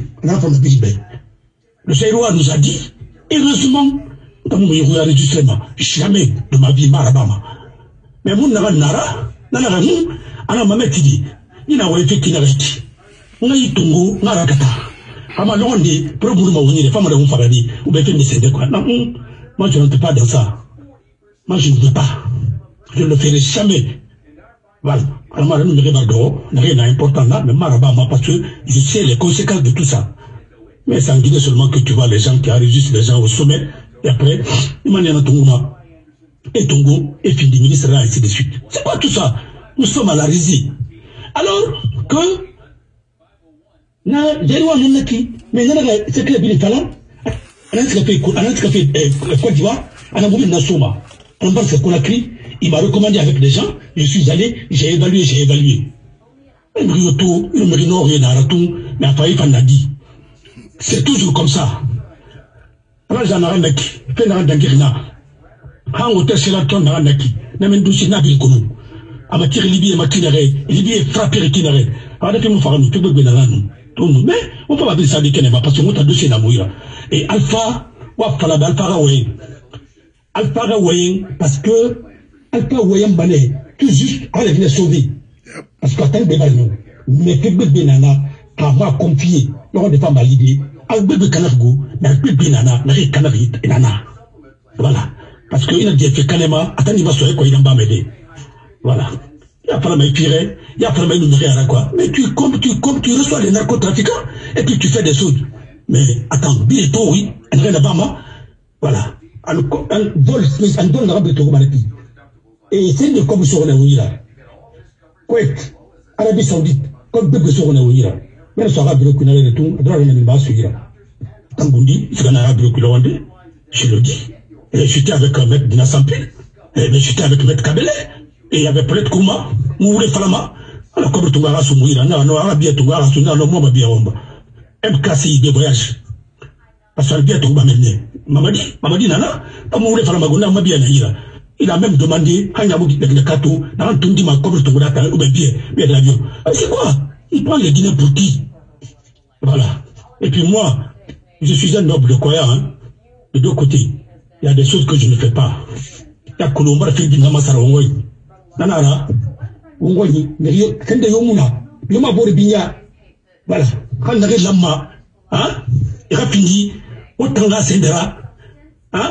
Le Gérois nous a dit, heureusement, dans mon enregistrement, jamais de ma vie, Marabama. Mais mon Nara Nara, Nara Mou, Anna Mamet dit, il n'a pas fait qu'il n'a pas dit. On a eu Tongo, Nara Kata. Ama londe pour vous les femmes de Faradi ou bien de quoi. Non, moi je ne peux pas dans ça. Moi je ne veux pas. Je ne le ferai jamais. Voilà. Alors je ne me regarde pas, rien d'important là, mais Marabama parce que je sais les conséquences de tout ça. Mais c'est en Guinée seulement que tu vois les gens qui enregistrent les gens au sommet et après, ils m'en viennent à Tongo et Tongo et fini ministre là ainsi de suite. C'est pas tout ça. Nous sommes à la risée. Alors que na Gérois non naki mais nana c'est que bien talent ana tika fait ana tika fait Côte d'Ivoire ana mouvi na Soma on pense que Conakry il m'a recommandé avec des gens je suis allé j'ai évalué j'ai évalué il me dit tout il me dit non rien à tout mais après il m'a dit c'est toujours comme ça alors j'en ai un naki fait na dangirina ha hôtel c'est la tonne na naki na men dossier na bin kono ama tire Libye ma kinare Libye frappé kinare alors que nous faisons tout bébé na nous. Mais on peut pas dire ça de Kenema parce qu'on a dossier d'amour. Et Alpha, ou Alpha Alpha Rawaye. Alpha Rawaye, parce que Alpha Rawaye Mbane, tout juste, on est venu sauver. Parce qu'à tel débat, nous, mais que bébé nana, à moi confié, on n'est pas mal idée. Al bébé Kanafgo, mais bébé nana, n'a rien Kanavi et nana. Voilà. Parce qu'il a dit que Kanema, attends, il va se quoi, il n'a pas m'aider. Voilà. Il y a pas mal pire, il y a pas mal de à quoi. Mais tu, comme tu, comme tu reçois les narcotrafiquants, et puis tu fais des choses. Mais attends, bientôt, oui, un vrai là-bas, voilà. Un vol, un vol d'arabe de Togomalaki. Et c'est une comme sur la Ouïra. Kuwait, Arabie Saoudite, comme bébé sur la Ouïra. Mais le Sahara de l'Okunale et tout, à droite de la Suira. Tangundi, c'est un arabe de l'Okunale, je le dis. Et j'étais avec un mec Dina Sampil, et j'étais avec Maître Kabele. Et il y avait peut-être Kouma, Mouré Falama, alors comme tu vas à Mouira, non, non, Arabie, tu vas à Souna, non, moi, bien, M K C I des voyages. Parce que bien, tu vas m'amener. Mamadi, Mamadi, nana, pas Mouré Falama, ma bien, il a même demandé, Hanyabou, le Kato, dans un tour, ma comme tu vas ou bien, bien, l'avion. C'est quoi? Il prend les Guinéens pour qui? Voilà. Et puis moi, je suis un noble de Koya, hein, de deux côtés. Il y a des choses que je ne fais pas. Il y a Colomba, fait du Namasara, Nanara, Ungoyi, Merio, Kende Yomuna, Yoma Boribinia, voilà, quand on a l'amma, hein, et rapidement, autant là, Sendera, hein,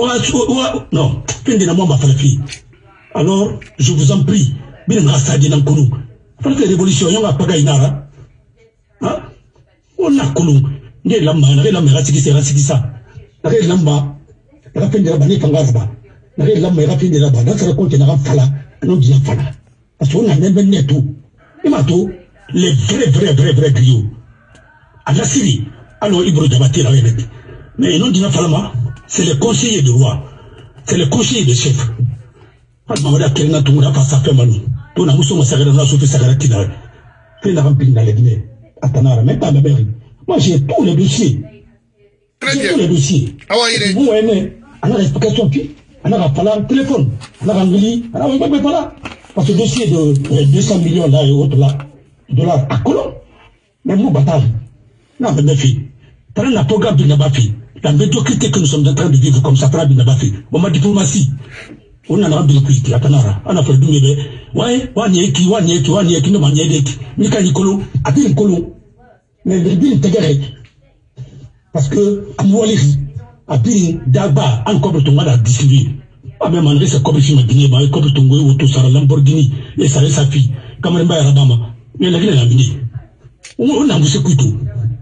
non, Kende Nama ma fille. Alors, je vous en prie, bien grâce à Dinan Koulou, parce que la révolution, il y a pas gaïnara, hein, on a Koulou, n'est l'amma, n'a l'amma, ratiki, ratiki ça, n'a l'amma, rapide de la banée, Kangaraba, n'a l'amma, rapide de la banée, n'a pas compte, n'a pas fala. non dit fana parce qu'on a même net tout et mato les vrais vrais vrais vrais griots à la Syrie alors Ibro Diabaté la même mais non dit fana c'est le conseiller de roi c'est le conseiller de chef pas mamada kelna tumura fa sa fait manou to na muso masagara na sofi sagara kina fait na ramping dans les Guinée atanara même pas bébé moi j'ai tous les dossiers j'ai tous les dossiers ah ouais bon ouais on a l'explication puis on a parlé téléphone on a rangé on a pas pas parce que le dossier de deux cents millions là et autres là dollars à Colomb même nous bataille non mais mes filles pendant la programme de Nabafi la médiocrité que nous sommes en train de vivre comme ça para de Nabafi bon ma diplomatie on a un peu de cuite à Tanara on a fait du bébé ouais one year qui one year qui one year qui no manier de ni ka ni Colomb a bien Colomb mais le bien tegere parce que amwali a bien d'aba encore tout mal à distribuer ah même André c'est comme si ma Guinée bah comme tout ngoi auto sara Lamborghini et ça sa fille comme mba Rabama mais la Guinée la mini on a monsieur Kuito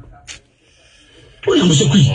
on a monsieur Kuito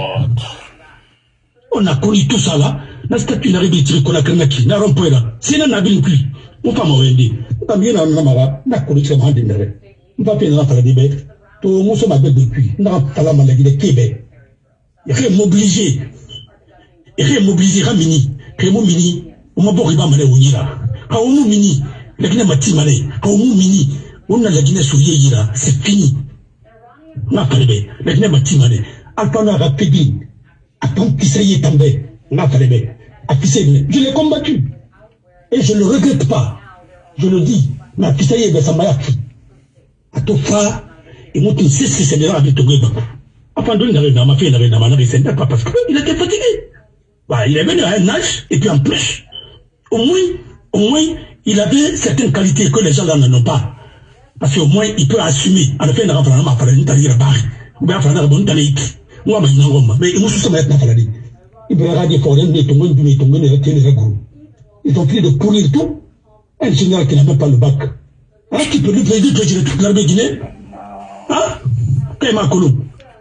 on a connu tout ça là la statue n'a réglé qu'on a créé n'a rompu là c'est là n'a bien cuit on pas m'envoyer on bien na mara n'a connu ça m'a dit on va payer dans la débé tout mon so m'a bébé cuit n'a pas la maladie de Québec il est mobilisé il est mobilisé ramini que mon mini on m'a boré ba malé wonyira ka o mu mini la Guinée mati malé ka o mu mini on a la Guinée sourié yira c'est fini n'a pas bébé la Guinée mati malé alpha na rapide attends qui ça y est tombé n'a pas bébé à qui c'est je l'ai combattu et je le regrette pas je le dis mais qui ça y est ça m'a appris à tout fa et moi tu sais ce que c'est déjà avec ton gars enfin donne la ma fille n'avait n'a pas parce qu'il était fatigué. Bah, il est venu à un âge, et puis en plus, au moins, au moins, il avait certaines qualités que les gens là n'ont pas. Parce qu'au moins, il peut assumer. En effet, il n'a pas fait un peu de barre. Ou bien, il n'a pas fait un peu de moi, mais il m'a souvent fait un peu de il peut regarder pour rien, mais tout le monde, mais tout le monde, il ils ont pris de pourrir tout. Un général qui n'a même pas le bac. Hein, qui peut lui présider de toute l'armée guinéenne? Hein? Kéma Colomb.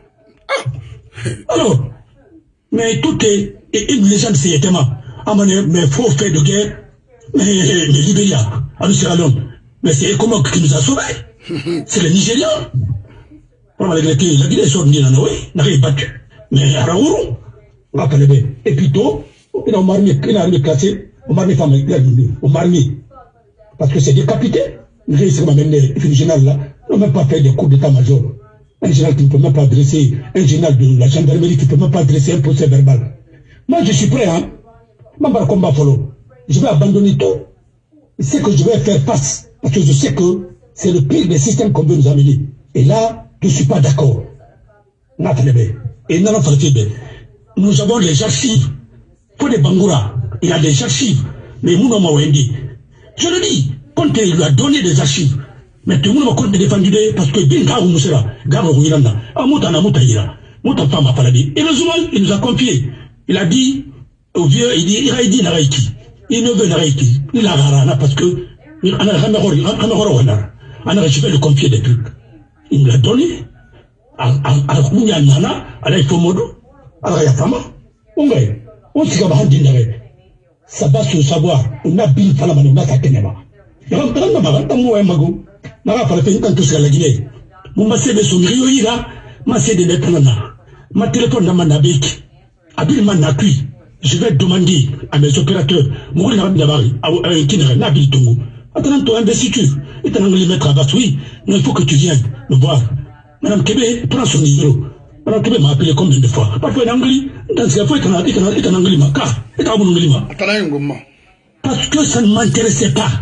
Alors, mais tout est, et une légende c'est tellement, ah mais faux fait de guerre, mais, mais Libéria, à Sierra Leone, mais c'est comment qui nous a sauvés, c'est les Nigérians. La Guinée sort de Nanoé, n'a rien battu, mais à Raourou, on va pas le bien. Et puis tôt, il a armé, il a armé classé, on m'a mis femme, on m'a mis, parce que c'est décapité, il réussit à m'amener, le général là, on n'a même pas fait des coups d'état-major. Un général qui ne peut même pas dresser, un général de la gendarmerie qui ne peut même pas dresser un procès verbal. Moi, je suis prêt, hein. Moi, combat follow. Je vais abandonner tout. C'est que je vais faire face. Parce que je sais que c'est le pire des systèmes qu'on veut nous amener. Et là, je ne suis pas d'accord. Et non, nous avons les archives. Pour les Bangoura, il y a des archives. Mais nous, non, je le dis, quand il lui a donné des archives, mais tout le monde m'a défendu parce que bien Garo Moussera, Garo Rouilanda, à Moutana Moutaïra, Moutapa m'a parlé. Et le Zouman, il nous a confié. Il a dit au vieux, il dit, il a dit Naraiki. Il ne veut Naraiki. Il a Rana parce que, il a Ramero, on a reçu le confier des trucs. Il me l'a donné. À Kounia Nana, à la Ifomodo, à la Yafama. On va, on s'y va dire Nare. Ça va se savoir. On a bien fait la mano, on a sa kenema. Il rentre dans ma main, dans mon mago. N'a pas fait quand tout ça la Guinée. Mon massé de son rio ira, massé de l'étranana. Ma téléphone n'a pas d'abik. Habilement n'a cuit. Je vais demander à mes opérateurs, moi, n'a pas à un kinere, n'a pas de attends, toi, investiture. Et t'as envie de mettre à battre, oui. Non, il faut que tu viennes me voir. Madame Kébé, prends son numéro. Madame Kébé m'a appelé combien de fois? Parfois, en anglais, dans ce cas, il est en anglais, car, il est en anglais. Parce que ça ne m'intéressait pas.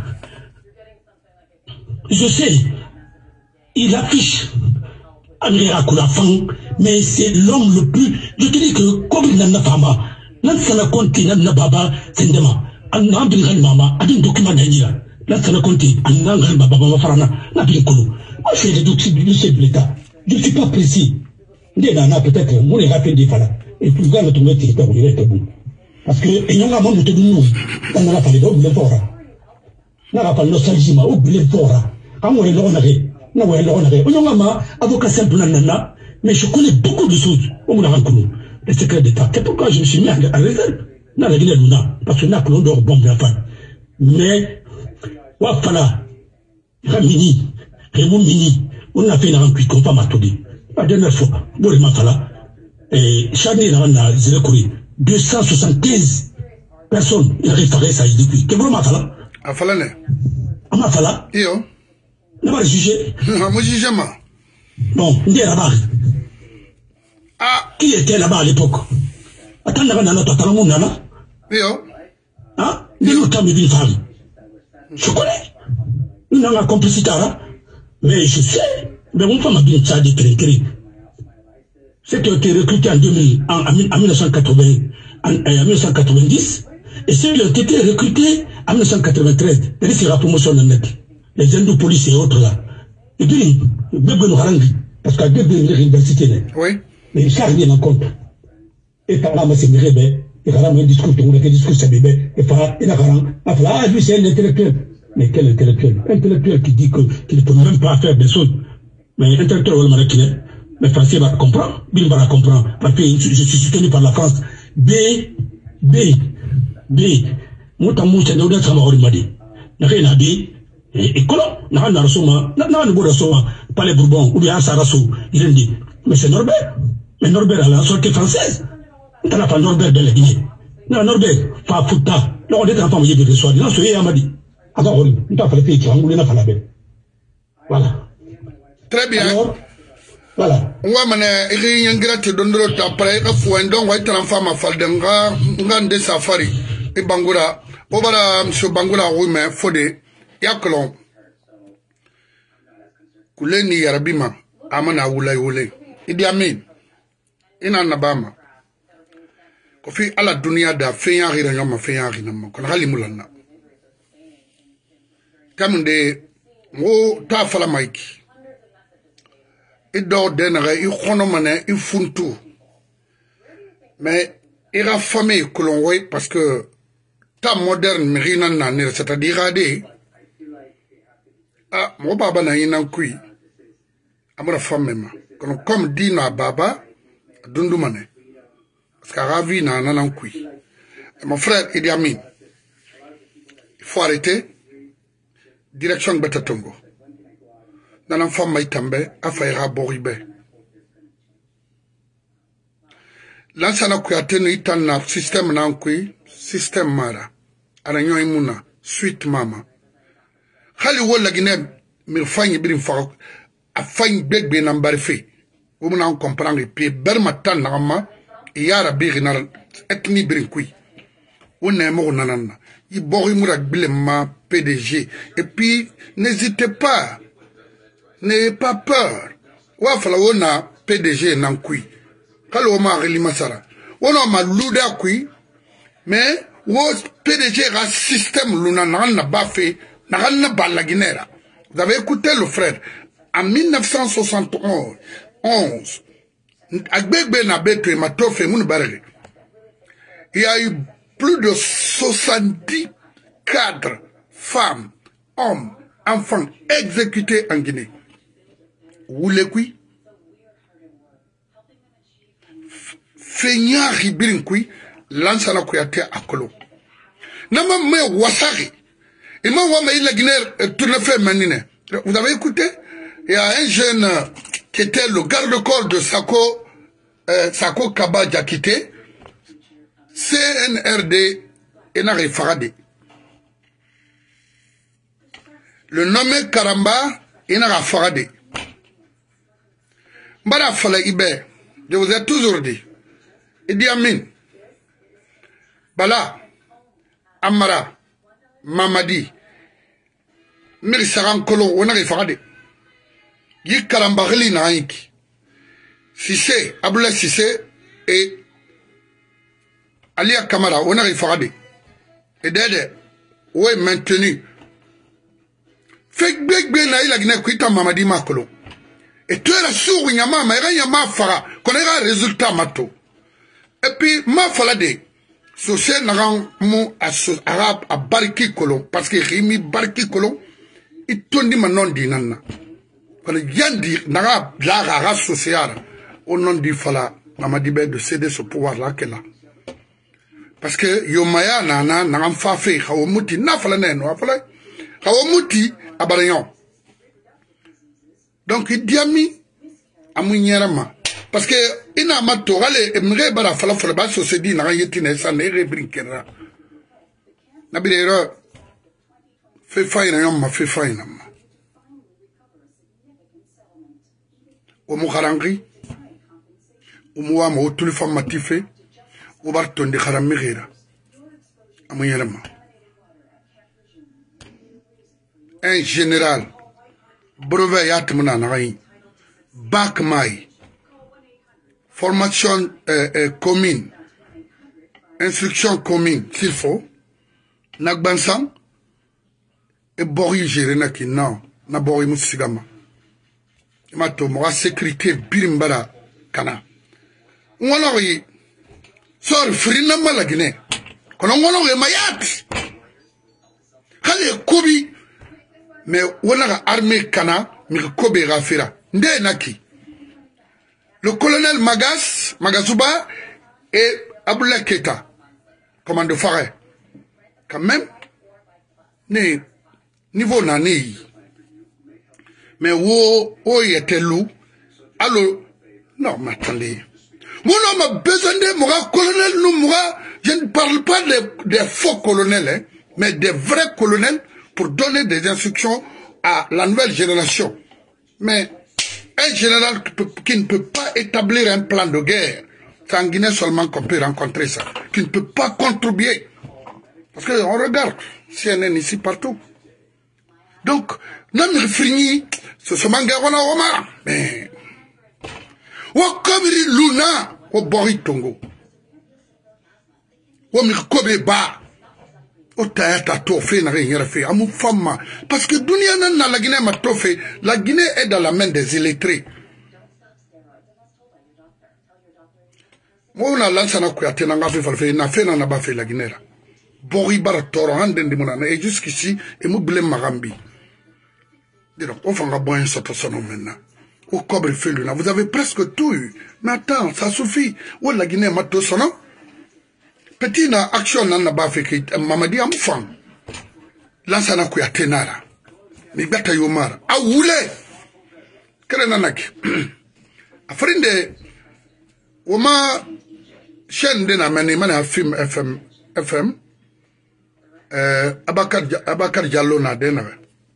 Je sais, il affiche Andrea Koulafang, mais c'est l'homme le plus. Je te dis que comme il n'a pas ma, là ça n'a compté, n'a pas c'est demain. En n'a pas mama, a des documents d'ailleurs. Là ça n'a compté, en n'a pas baba farana, n'a pas connu. Moi je fais des documents du chef de l'État. Je ne suis pas précis. Des nana peut-être, moi les rappels des fala. Et puis regarde ton territoire, vous direz bon. Parce que, et n'y a pas de nous, on n'a pas les deux, le fora. N'a pas nostalgie, ma ou le fora. Quand on est là, on a rien. Non, on est là, on a rien. On a ma avocat simple, nanana, mais je connais beaucoup de choses. On m'a rencontré. Les secrets d'État. C'est pourquoi je me suis mis à réserve. N'a la Guinée Luna. Parce que n'a que l'on dort bon, bien fan. Mais, wa fala ka mini ke mon mini on a fait un cuit pas matodi la dernière fois bon ma fala et chani na na zéro courir deux cent soixante-quinze personnes il référait ça dit que bon ma fala a fala ne ama fala iyo na ba juger mo juger ma non ndé là-bas ah qui était là-bas à l'époque attends na na to tala mon nana iyo ah de l'autre mais bien femme je connais une a complicité là mais je sais mais mon femme a bien ça de créer c'est qui a été recruté en deux mille en, en, en mille neuf cent quatre-vingts en, en mille neuf cent quatre-vingt-dix et ceux qui ont été recrutés en mille neuf cent quatre-vingt-treize c'est la promotion de net les hindous police et autres là et puis bébé nous harangi parce qu'à deux de l'université oui mais il s'arrive en compte et quand là c'est miré ben et quand là un discours de un discours c'est bébé et pas il a garant ah lui c'est un intellectuel mais quel intellectuel intellectuel qui dit que qu'il ne peut même pas faire des choses mais intellectuel wala marakine mais français va comprendre bien va comprendre parce que je, je suis soutenu par la France B B B muta muta na uda sama hori madi na kai na B et kolo na na rasoma na na ni boda soma par les Bourbons ou bien ça raso il dit mais c'est Norbert mais Norbert a la sortie française on n'a pas Norbert de la Guinée non Norbert fa futa non on est en train de dire de soir non soyez amadi alors hori nta fala pe ki angule na fala be voilà très bien alors voilà wa mane iri nyangrate dondoro ta pare ka fuendo wa tran fama faldenga ngande safari e bangura o bara mso bangura wo me fode yaklon kuleni yarabima amana wulay wule idi amin ina nabama ko fi ala dunia da feya gira nyama feya gira ma ko hali mulanna kamde mo ta fala maiki ido denere i khono mané i funtu mais il a famille que l'on voit parce que ta moderne mirina nanir c'est-à-dire ade ah mo baba na ina kui amara famille ma comme dit na baba dundu mané parce que ravi na nan kui mon frère Idi Amin il faut arrêter direction Betatongo dans femme Maïtambe a fait raboribe. L'ansana kuyate ni itana système nankui système mara aranyo imuna suite mama khali wala gine mi fanyi birim fa a fanyi begbe na mbarife wo muna comprendre puis berma tan na ma yara bi ginar etni birim kui wona mo nanana i bori murak bilema P D G et puis n'hésitez pas. N'ayez pas peur. Wafala wona P D G nankui. Kalo ma relima sara. Wona ma luda kui. Mais wo P D G a système luna na ba fait na na balaginera. Vous avez écouté le frère en mille neuf cent soixante et onze. Agbegbe na beto ma tofe mun barere. Il y a eu plus de soixante-dix cadres, femmes, hommes, enfants exécutés en Guinée. Où les qui Fenya ribirin qui lansana kuyate akolo. Nama me wasari. Et moi, moi, il a Guinée tourne fait manine. Vous avez écouté? Il y a un jeune qui était le garde-corps de Sako, euh, Sako Kaba Diakité, C N R D et Nari Farade. Le nommé Karamba et Nara Farade. Mbara Fala Ibe, je vous ai toujours dit, Idi Amin, Bala, Amara, Mamadi, Mirsaran Kolo, Onari Farade. Yi Karambagli na Aiki. Sissé, Abdoulaye Sissé et Alia Kamara, Onari Farade. Et Dede, où est maintenu. Fek Bek Bena il a Guinée Kuita Mamadi Makolo. Et tu es la sourde, Yama, Maïra Yama Fara, qu'on ait un résultat mato. Et puis, ma falade, ce c'est un mot arabe à Bariki Kolon, parce que Rimi Bariki Kolon, il tourne ma non dinana. Quand il vient de dire, n'a la race sociale, au nom du Fala, Mamadi de céder ce pouvoir-là qu'elle a. Parce que Yomaya nana, n'a pas fait, au mouti, n'a pas la naine, Kawamuti abarayon. Donc il dit ami amunyerama parce que ina mato gale emre bara fala fala ba so se di na yetine sa ne re brinkera. Na birero fait faille na yom ma fait faille na ma. O mu kharangri o mu wa mo tuli famatife o bar tonde kharamira amunyerama. Un général brevet yatmuna nayi bac mai formation euh, euh, commune instruction commune s'il faut nagbansam et bori géré naki non na bori musigama mato mo sécurité birimbara kana ngolo yi sor frina malagine kono ngolo e mayat kale kobi mais on a armée kana mi kobe rafira nde naki le colonel Magas Magasuba et Aboula Keta commande Faré quand même ne niveau nani mais wo o était loup alors non mais attendez mon homme a besoin de moi colonel nous moi je ne parle pas des, des faux colonels hein, mais des vrais colonels pour donner des instructions à la nouvelle génération. Mais un général qui, peut, qui ne peut pas établir un plan de guerre, c'est en Guinée seulement qu'on peut rencontrer ça, qui ne peut pas contribuer. Parce qu'on regarde C N N ici partout. Donc, non mais fini, ce sont mangarona oma, mais Wakabiri Luna, au Bori Tongo, au Mirkobe Ba. Parce que Dunia n'a la Guinée m'a fait. La Guinée est dans la main des illettrés. Moi, on a lancé un coup à Tenanga fait n'a fait n'a pas fait la Guinée. Bori Barator, Handendimona, et jusqu'ici, et Moublem Marambi. Donc, on va boire un certain son maintenant. Au cobre fait l'una. Vous avez presque tout eu. Mais attends, ça suffit. Où la Guinée m'a tout son nom? Petit na action n'a pas fait que Mamadi am fang. Lansana kuya tenara. Mi bata yomara. A wule. Kere nanaki. A frinde. Wama chaîne de na mani mani a film F M F M. Euh, Abakar Abakar Diallo na denare.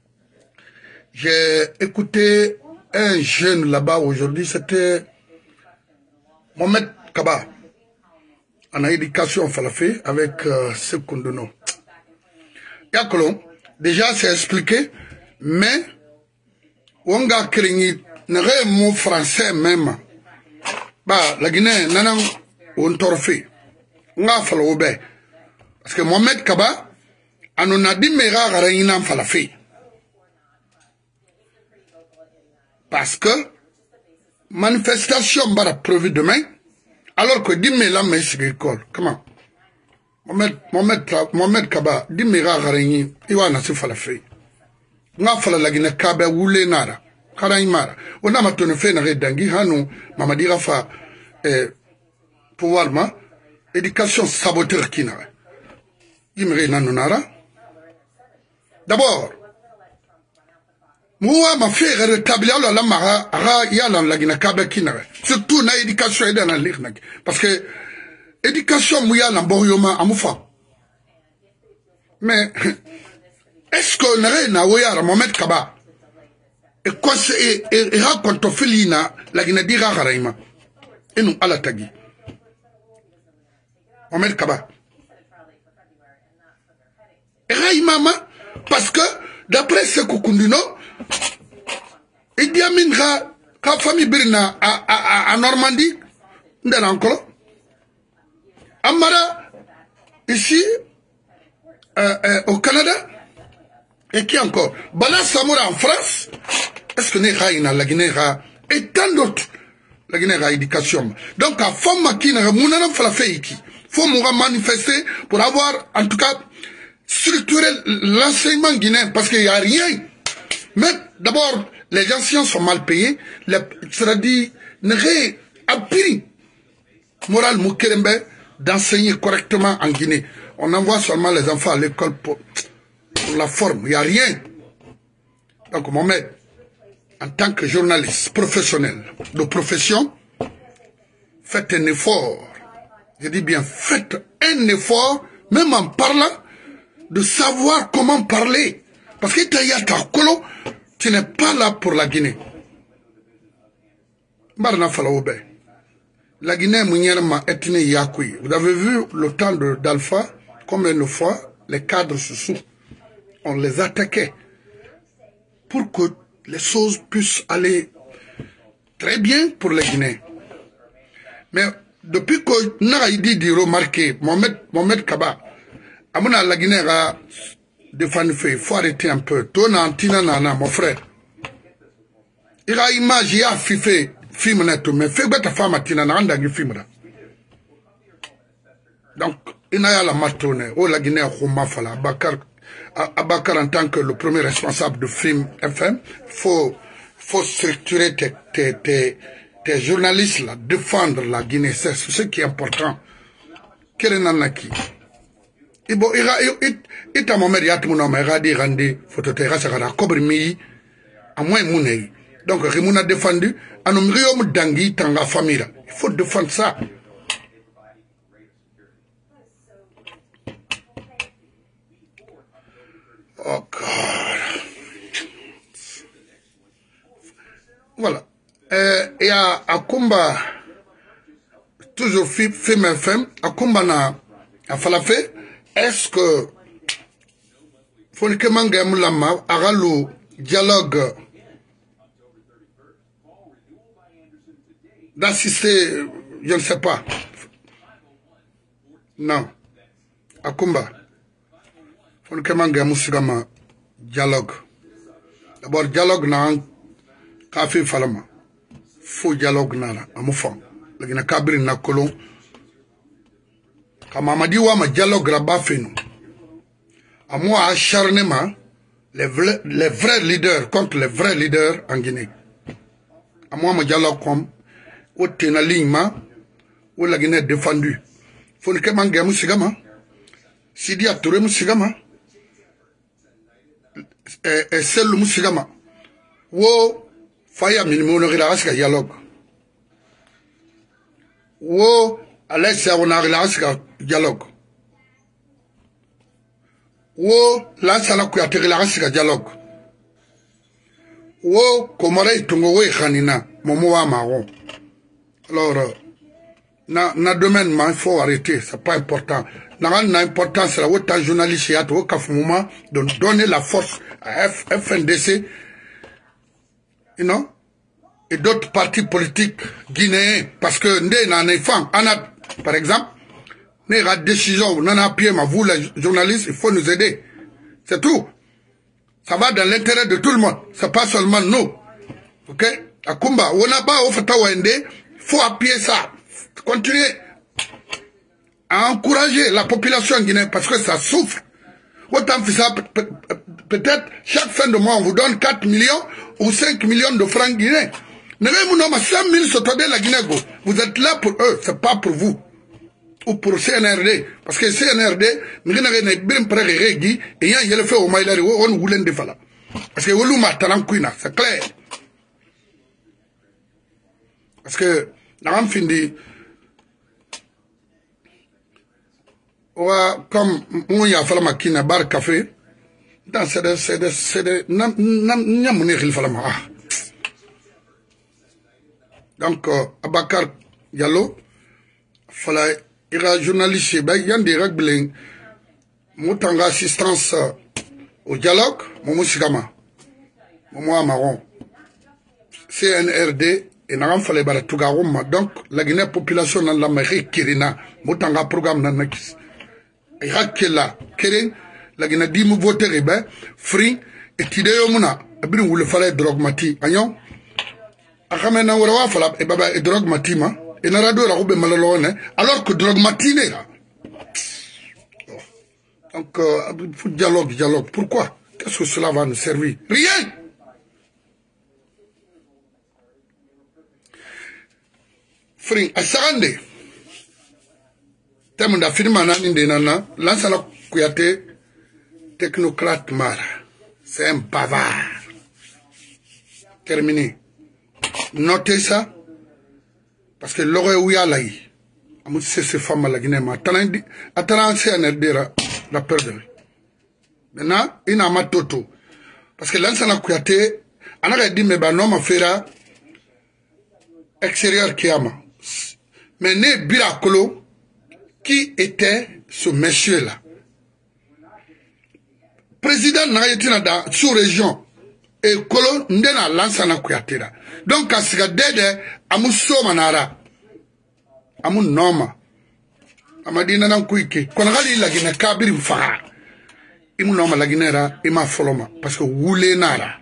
J'ai écouté un jeune là-bas aujourd'hui, c'était Mohamed Kaba. En éducation falafé avec euh, ce condono. Yakolon, déjà c'est expliqué, mais on a créé un mot français même. Bah, la Guinée, nanan, on torfait. On a fallu obé. Parce que Mohamed Kaba, on a dit mera garayinam falafé. Parce que manifestation bara prévue demain. Alors que dis-moi là, mais c'est l'école. Comment? Mohamed, Mohamed, Mohamed Kaba, dis-moi là, Garani, il va nasser falafé. On a fallu la Guinée Kaba oulé nara. Karaïmara. On a maintenant fait une redangi, hanou, Mamadi Rafa, pouvoir ma, éducation saboteur qui n'a. Dis-moi là, nara. D'abord, moi, ma fille est rétablir la mara, ra, yala, la Guinée Kaba qui n'a. Surtout na éducation et dans la ligne. Parce que éducation mouya l'amborioma amoufa. Mais est-ce qu'on aurait na ouya Mohamed Kaba et quoi et et raconte Felina la Guinée dira Haraima et nous à la tagi. Mohamed Kaba. Et Raïmama parce que d'après ce Kukundino, il dit à Minra. Quand famille Birna à, à, à Normandie, dans encore. Amara, ici, euh, euh, au Canada, et qui encore? Bala Samoura en France, est-ce que n'est pas la Guinée et tant d'autres, la Guinée a éducation. Donc, à femme qui n'a pas fait qui, faut manifester pour avoir, en tout cas, structuré l'enseignement guinéen, parce qu'il n'y a rien. Mais d'abord, les anciens sont mal payés, c'est-à-dire, n'est appris moral Moukerembe d'enseigner correctement en Guinée. On envoie seulement les enfants à l'école pour... pour la forme, il n'y a rien. Donc Mohamed, en tant que journaliste professionnel, de profession, faites un effort. Je dis bien, faites un effort, même en parlant, de savoir comment parler. Parce que tu n'es pas là pour la Guinée. La Guinée, vous avez vu le temps d'Alpha, combien de fois les cadres se sont, on les attaquait pour que les choses puissent aller très bien pour les Guinéens. Mais depuis que Naïdi dit remarquer, Mohamed, Mohamed Kaba, Amuna la Guinée a défendu, il faut arrêter un peu. Toi, Nantina Nana, mon frère. Il a image, il a fifé, film net, mais fait bête femme à Tina Nanda qui film là. Donc, il y a la matone, oh la Guinée, Khouma Fala, Abakar, Abakar en tant que le premier responsable de film F M, faut, faut structurer tes, tes, tes, tes journalistes là, défendre la Guinée, c'est ce qui est important. Quel est Nanaki? Et bon, il y a un moment, il y a un moment, il y a un moment, il y a un moment, il y donc, il a défendu, il faut défendre ça. Oh God. Voilà. Euh, et à, à Kumba, toujours film F M, à Kumba na, à Falafé, est-ce que, faut que Mangam Lama, à le dialogue, d'assister, je ne sais pas. Non. À Kumba. Faut que Mangam Musigama, dialogue. D'abord, dialogue na, café falama. Faut dialogue na, à mon fond. Le Guinée Kabri na colon. Comme Amadi Wama dialogue là-bas fait nous. À moi, acharnement, les vrais, les vrais leaders contre les vrais leaders en Guinée. À moi, ma dialogue comme, où t'es na ligne, où la Guinée est défendue. Faut que Mangé Moussigama, Sidi Atouré Moussigama, et celle Moussigama, où Faya Minimono Raska dialogue. Où Alessia on a Raska dialogue. Où Lansala Kouyaté Raska dialogue. Où Komare Tungowe Khanina, Momoa Maron. Alors, na, na domaine, il faut arrêter, c'est pas important. Na, na important, c'est la haute journaliste et à tout moment de donner la force à F, F N D C, you know, et d'autres partis politiques guinéens, parce que nous, n'en est fan, par exemple, nous avons une décision, nous avons appuyé, mais vous, les journalistes, il faut nous aider. C'est tout. Ça va dans l'intérêt de tout le monde. C'est pas seulement nous. Ok? À Kumba, on n'a pas offert Wende, il faut appuyer ça. Continuer à encourager la population guinéenne parce que ça souffre. Autant que ça, peut-être chaque fin de mois, on vous donne quatre millions ou cinq millions de francs guinéens. cinq mille de la Guinée, vous êtes là pour eux, c'est pas pour vous. Ou pour C N R D. Parce que C N R D, nous avons bien préparé et il y a le fait au Maïlari, on voulait le faire. Parce que vous l'avez c'est clair. Parce que, nous avons fini. Comme on y a fait la machine à bar café, dans ces c'est des, c'est des, nam, nam, nam, il faut la donc, Abakar Diallo, fallait, il y a un journaliste, il y a des règles, moutanga assistance au dialogue, Momo Sigama, Momo Amaron, C N R D, et n'a pas fallu tout garouma. Donc, la Guinée population dans la mairie Kirina, moutanga programme dans la Nakis. Il y a Kela, Kirin, la Guinée dit mou voter, eh ben, free, et Tideo Muna, et bien, vous le fallait drogmati, ayon. Akamena wala fala e baba e drogue matima e narado la robe malalone alors que drogue matine là. Donc euh, dialogue dialogue pourquoi qu'est-ce que cela va nous servir? Rien. Fring asarande temu da firma nani de nana lansala Kouyaté technocrate Mara. C'est un bavard. Terminé. Notez ça. Parce que l'aurait où il y a là. Amu c'est ces femmes la Guinée. Attends, c'est un erdera. La peur de lui. Maintenant, il n'a pas toto. Parce que l'ancien Kouyaté, on a dit, mais ben non, ma fera extérieur qui ama. Mais né Birakolo, qui était ce monsieur-là? Président Nayetina da sous-région, et Kolo, ndena l'ancien Kouyaté là. Donc, à ce que amu soma nara, amu noma, amadi nanan kuike, qu'on a dit la Guinée kabiri mfara. Il m'a dit la Guinée, il m'a follow parce que woulé nara.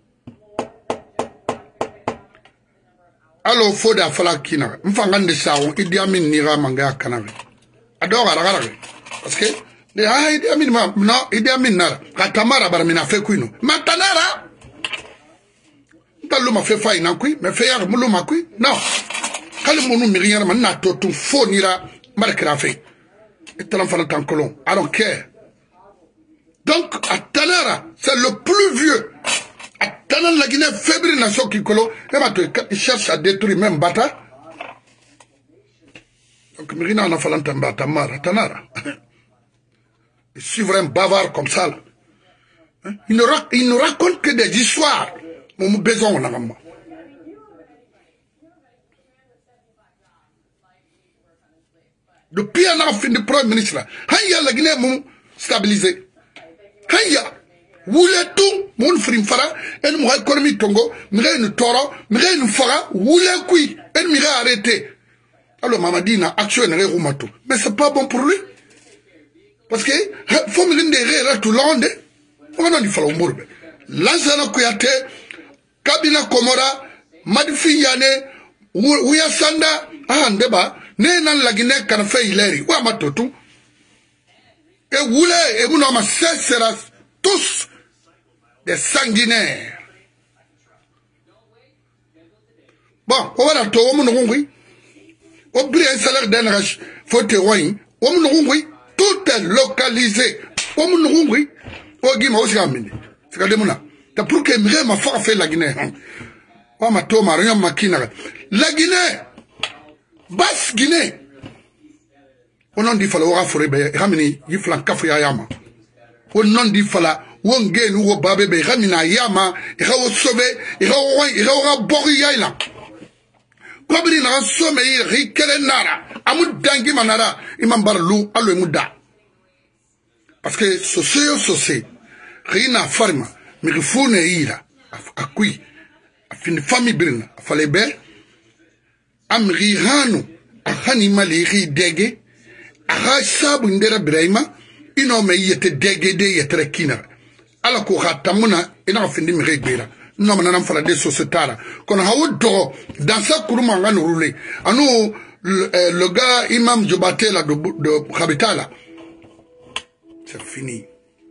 Alors, faut da fala kina. M'fangan de ça, on Idi Amin nira manga kanave. Adore à parce que les ah Idi Amin non Idi Amin nara. Katamara baramina fait kuino. Matanara. T'allo ma fait faille nan kui, mais fait yar mulu ma kui. Non. Quand le monu miriyan man na to tu fo nira markra fait. Et t'en fala tan colon. I don't care. Donc, à Tanara, c'est le plus vieux. À Tanara, la Guinée, fébrile nation qui colo, il cherche à détruire même Bata. Donc, Mirina, on a fallu entendre Bata, Mara, Tanara. Il suivre un bavard comme ça. Là. Il, ne il ne raconte que des histoires. Mon besoin, on a maman. Depuis un an, fin de premier ministre là. Haya la Guinée, mon stabilisé. Haya, wule tout, mon frère fara, en moi économie tongo, m'ré nous toro, m'ré nous fara, wule kui, en m'ré arrêté. Alors maman dit na action n'ré roumato, mais c'est pas bon pour lui, parce que faut me l'aider ré tout l'onde, on a dit fala umurbe. Lansana Kouyaté, Kabina Komora, Madifi Yane, Ouya Sanda, ah ndeba, ne nan la Guinée kan fait ileri, ou amatotu. Et Woulé et Mounama sera tous des sanguinaires. Bon, on va la tour, on nous on brille un salaire d'un rach, faut te voir, on nous tout est localisé. On nous oui, on dit, moi aussi, c'est que demona. T'as pour que m'ré ma fort fait la Guinée. On m'a tout marié, ma kina. La Guinée, basse Guinée. On a dit fala ora forebe ramini yiflan kafu ya yama. On a dit fala wonge nu wo babe be ramina yama e ga wo sobe e ga wo e ga wo bori yaila. Kobri na some yi rikere nara amu dangi manara imam barlu allo muda. Parce que socio soci rina farma mi rifune ira akui afin famille birna fale be am rihanu ahani mali ri dege. Aha sabu ndera Brahima ino me yete degede yetre kina ala ko khatamuna ina findi mi regbera no manana fala de societara kono hawo do dans sa kuruma ngano roulé anu le gars imam Diobaté là de de Habitala c'est fini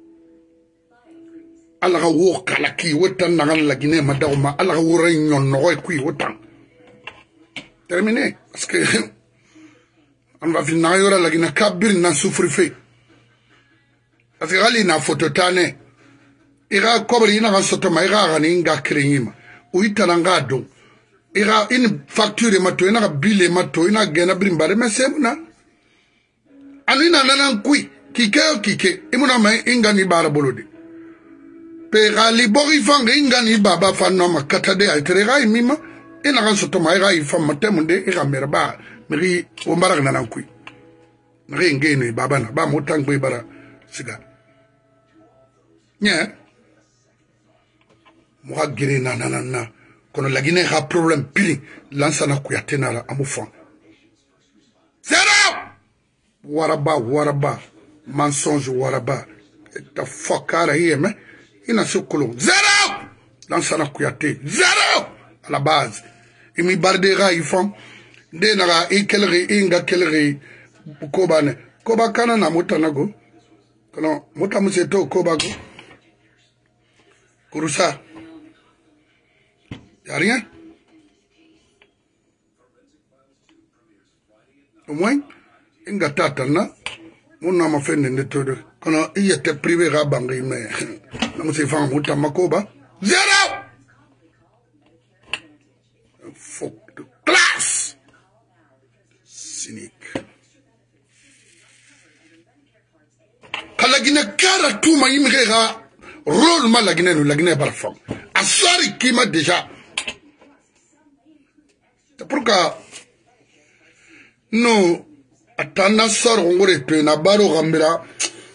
ala ga wo kala ki wotan na la Guinée madawma ala ga wo réunion no ko wotan terminé parce que on va finir yora la Guinée kabir na souffrir fait parce que ali na photo tane ira kobri na ga soto ma ira ga ninga krenyima uitananga do ira une facture mato ina bile mato ina gena brimbare mais c'est na anu ina nanan kui kike kike imuna mai inga ni bara bolode pe gali bori fanga inga ni baba fanno ma katade aitrega imima ina ga soto ma ira ifa matemunde ira merba miri wombara na nankui miri ngene baba na ba motangwe bara siga nya mo ha gere na na na kono la Guinée a problème pili lansana Kouyaté na amufan zero waraba waraba mensonge waraba the fuck out of here man ina sokolo zero lansana Kouyaté zero à la base imi bardera ils font de naga ikelri inga kelri kobane koba kana na mutanago kono mutamuseto kobago kurusa y'a rien au moins inga tatana mon nom a fait une tout quand il était privé à Bangui mais non c'est fan muta makoba zéro faut de classe cynique kala gina kara tuma imrera rôle mal la Guinée la Guinée par fond asori qui m'a déjà c'est pourquoi nous atana sor ngore to na baro gambira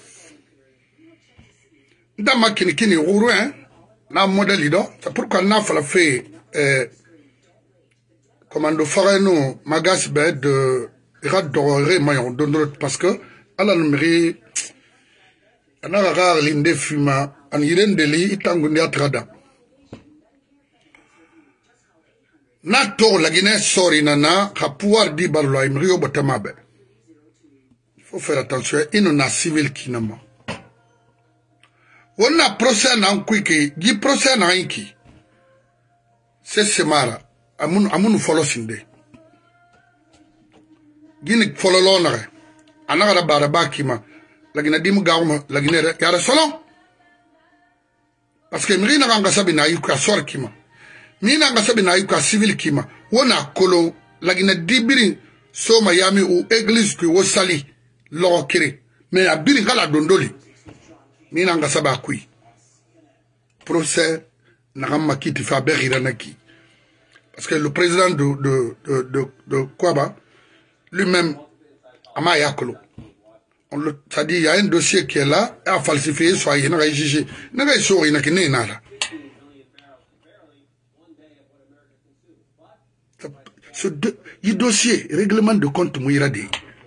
ndama kini kini guru hein na modèle do c'est pourquoi na fala fait euh commando fareno magas be de rad doré mayon don parce que ala numeri ana ragar linde fuma an yirendeli itangu ndi atrada na to la Guinée sori nana ka pouvoir di ballo ay mrio botamabe. Il faut faire attention ino na civil kinama on a procès na nkwiki gi procès na inki c'est semara amun amun follow sinde gini follow lonare anara baraba kima la Guinée dim gawma la Guinée yara solo parce que mri na nganga sabi na yuka sor kima mina nga sabi na yuka civil kima wona kolo la Guinée dibiri so Miami ou église que wo sali lo kire mais abiri ngala dondoli mina nga saba kui procès na gamma kiti fa berira naki parce que le président de de de de, de Kwaba lui-même ama yakolo on le ça dit il y a un dossier qui est là à falsifier soit il n'a pas jugé n'a pas sori na kine nara ce dossier règlement de compte Mouirade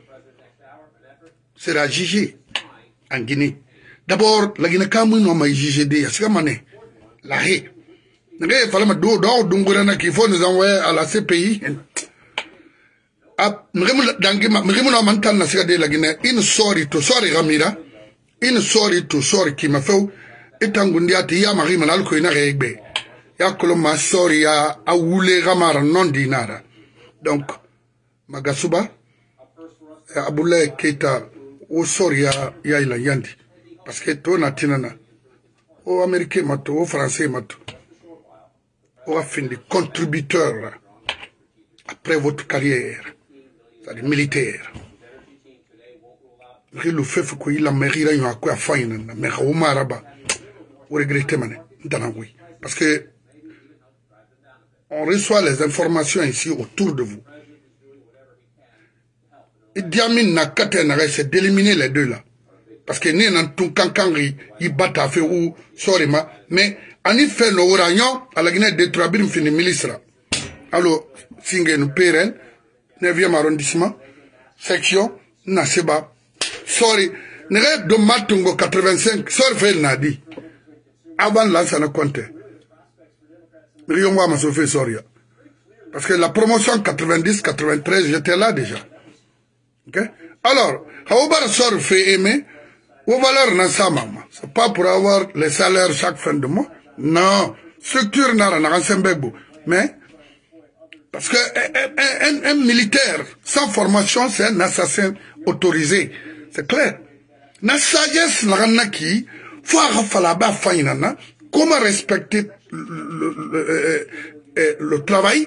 sera jugé en Guinée. D'abord, la Guinée Cameroun on m'a jugé de c'est comme année la haie. Il fallait me do do dongurana qu'il faut nous envoyer à la C P I. Ah, mremu dangima mremu na mantal na sika de la Guinée in sorry to sorry Ramira in sorry to sorry qui m'a fait etangundi ati ya mari manal ko ina regbe ya koloma sorry ya awule ramara non dinara. Donc, Magasuba, Aboulaye Keita, ou Soria, Yaila Yandi. Parce que toi, Natinana, aux Américains, aux Français, aux fin de contributeurs après votre carrière, c'est-à-dire militaire. Le fait que il a mérité un coup à faire, mais au Maraba, vous regrettez, oui. Parce que on reçoit les informations ici autour de vous. Et Diamine n'a qu'à c'est d'éliminer les deux là. Parce que nous n'avons tout kankangri, il bat à faire ou sorima, mais en y fait nos oranyon, à la Guinée détruire une fin de milice là. Alors, Singen Peren, neuvième arrondissement, section, Naseba, sorry, n'est de Matungo quatre-vingt-cinq, sorry, fait Nadi. Avant là, ça ne comptait. Parce que la promotion quatre-vingt-dix quatre-vingt-treize, j'étais là déjà. Okay? Alors, Haoubar sort fait aimer, ou valeur n'a sa maman. C'est pas pour avoir les salaires chaque fin de mois. Non. Structure n'a rien sembego. Mais, parce que un, un, un militaire sans formation, c'est un assassin autorisé. C'est clair. Na sagesse n'a rien qui, faut falaba fainana, comment respecter Le, le, le, le travail,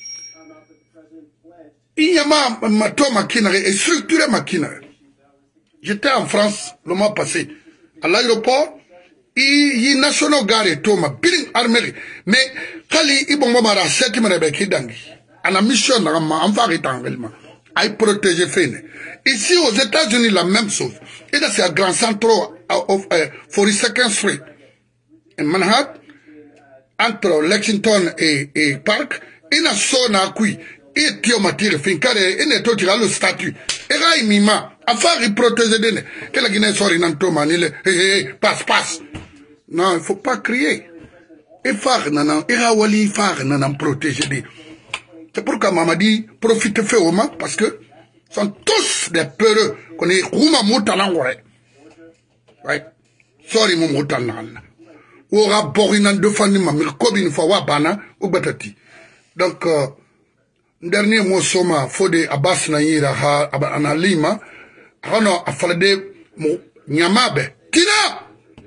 il y a ma, ma to machinerie et structuré machinerie. J'étais en France le mois passé, à l'aéroport, il y a national gare to ma biling armée, mais kali ibongo mara seti mrebeki dangi. À la mission na ma envari tangellement, à protéger fene. Ici aux États-Unis la même chose. Et là c'est à Grand Central of uh, forty-second Street, in Manhattan. Entre Lexington et, et Park, il a son acquis, et Tio Matire Fincare, il n'est pas le statut. Et là, il m'a, afin de protéger d'elle. Que la Guinée soit une antomanile, hé hé, passe, passe. Non, il ne faut pas crier. Et faire, nanan, et Rawali, faire, nanan, protéger d'elle. C'est pourquoi maman dit, profite fait au moins, parce que, sont tous des peureux, qu'on est, rouma moutalan, ouais. Ouais. Sorry, mon moutalan. Ora borinan de fanima mir kobin fa wa bana ou batati. Donc euh, dernier mot soma fode abbas na yira ha analima Ah non, a fallu mo nyamabe. Tina!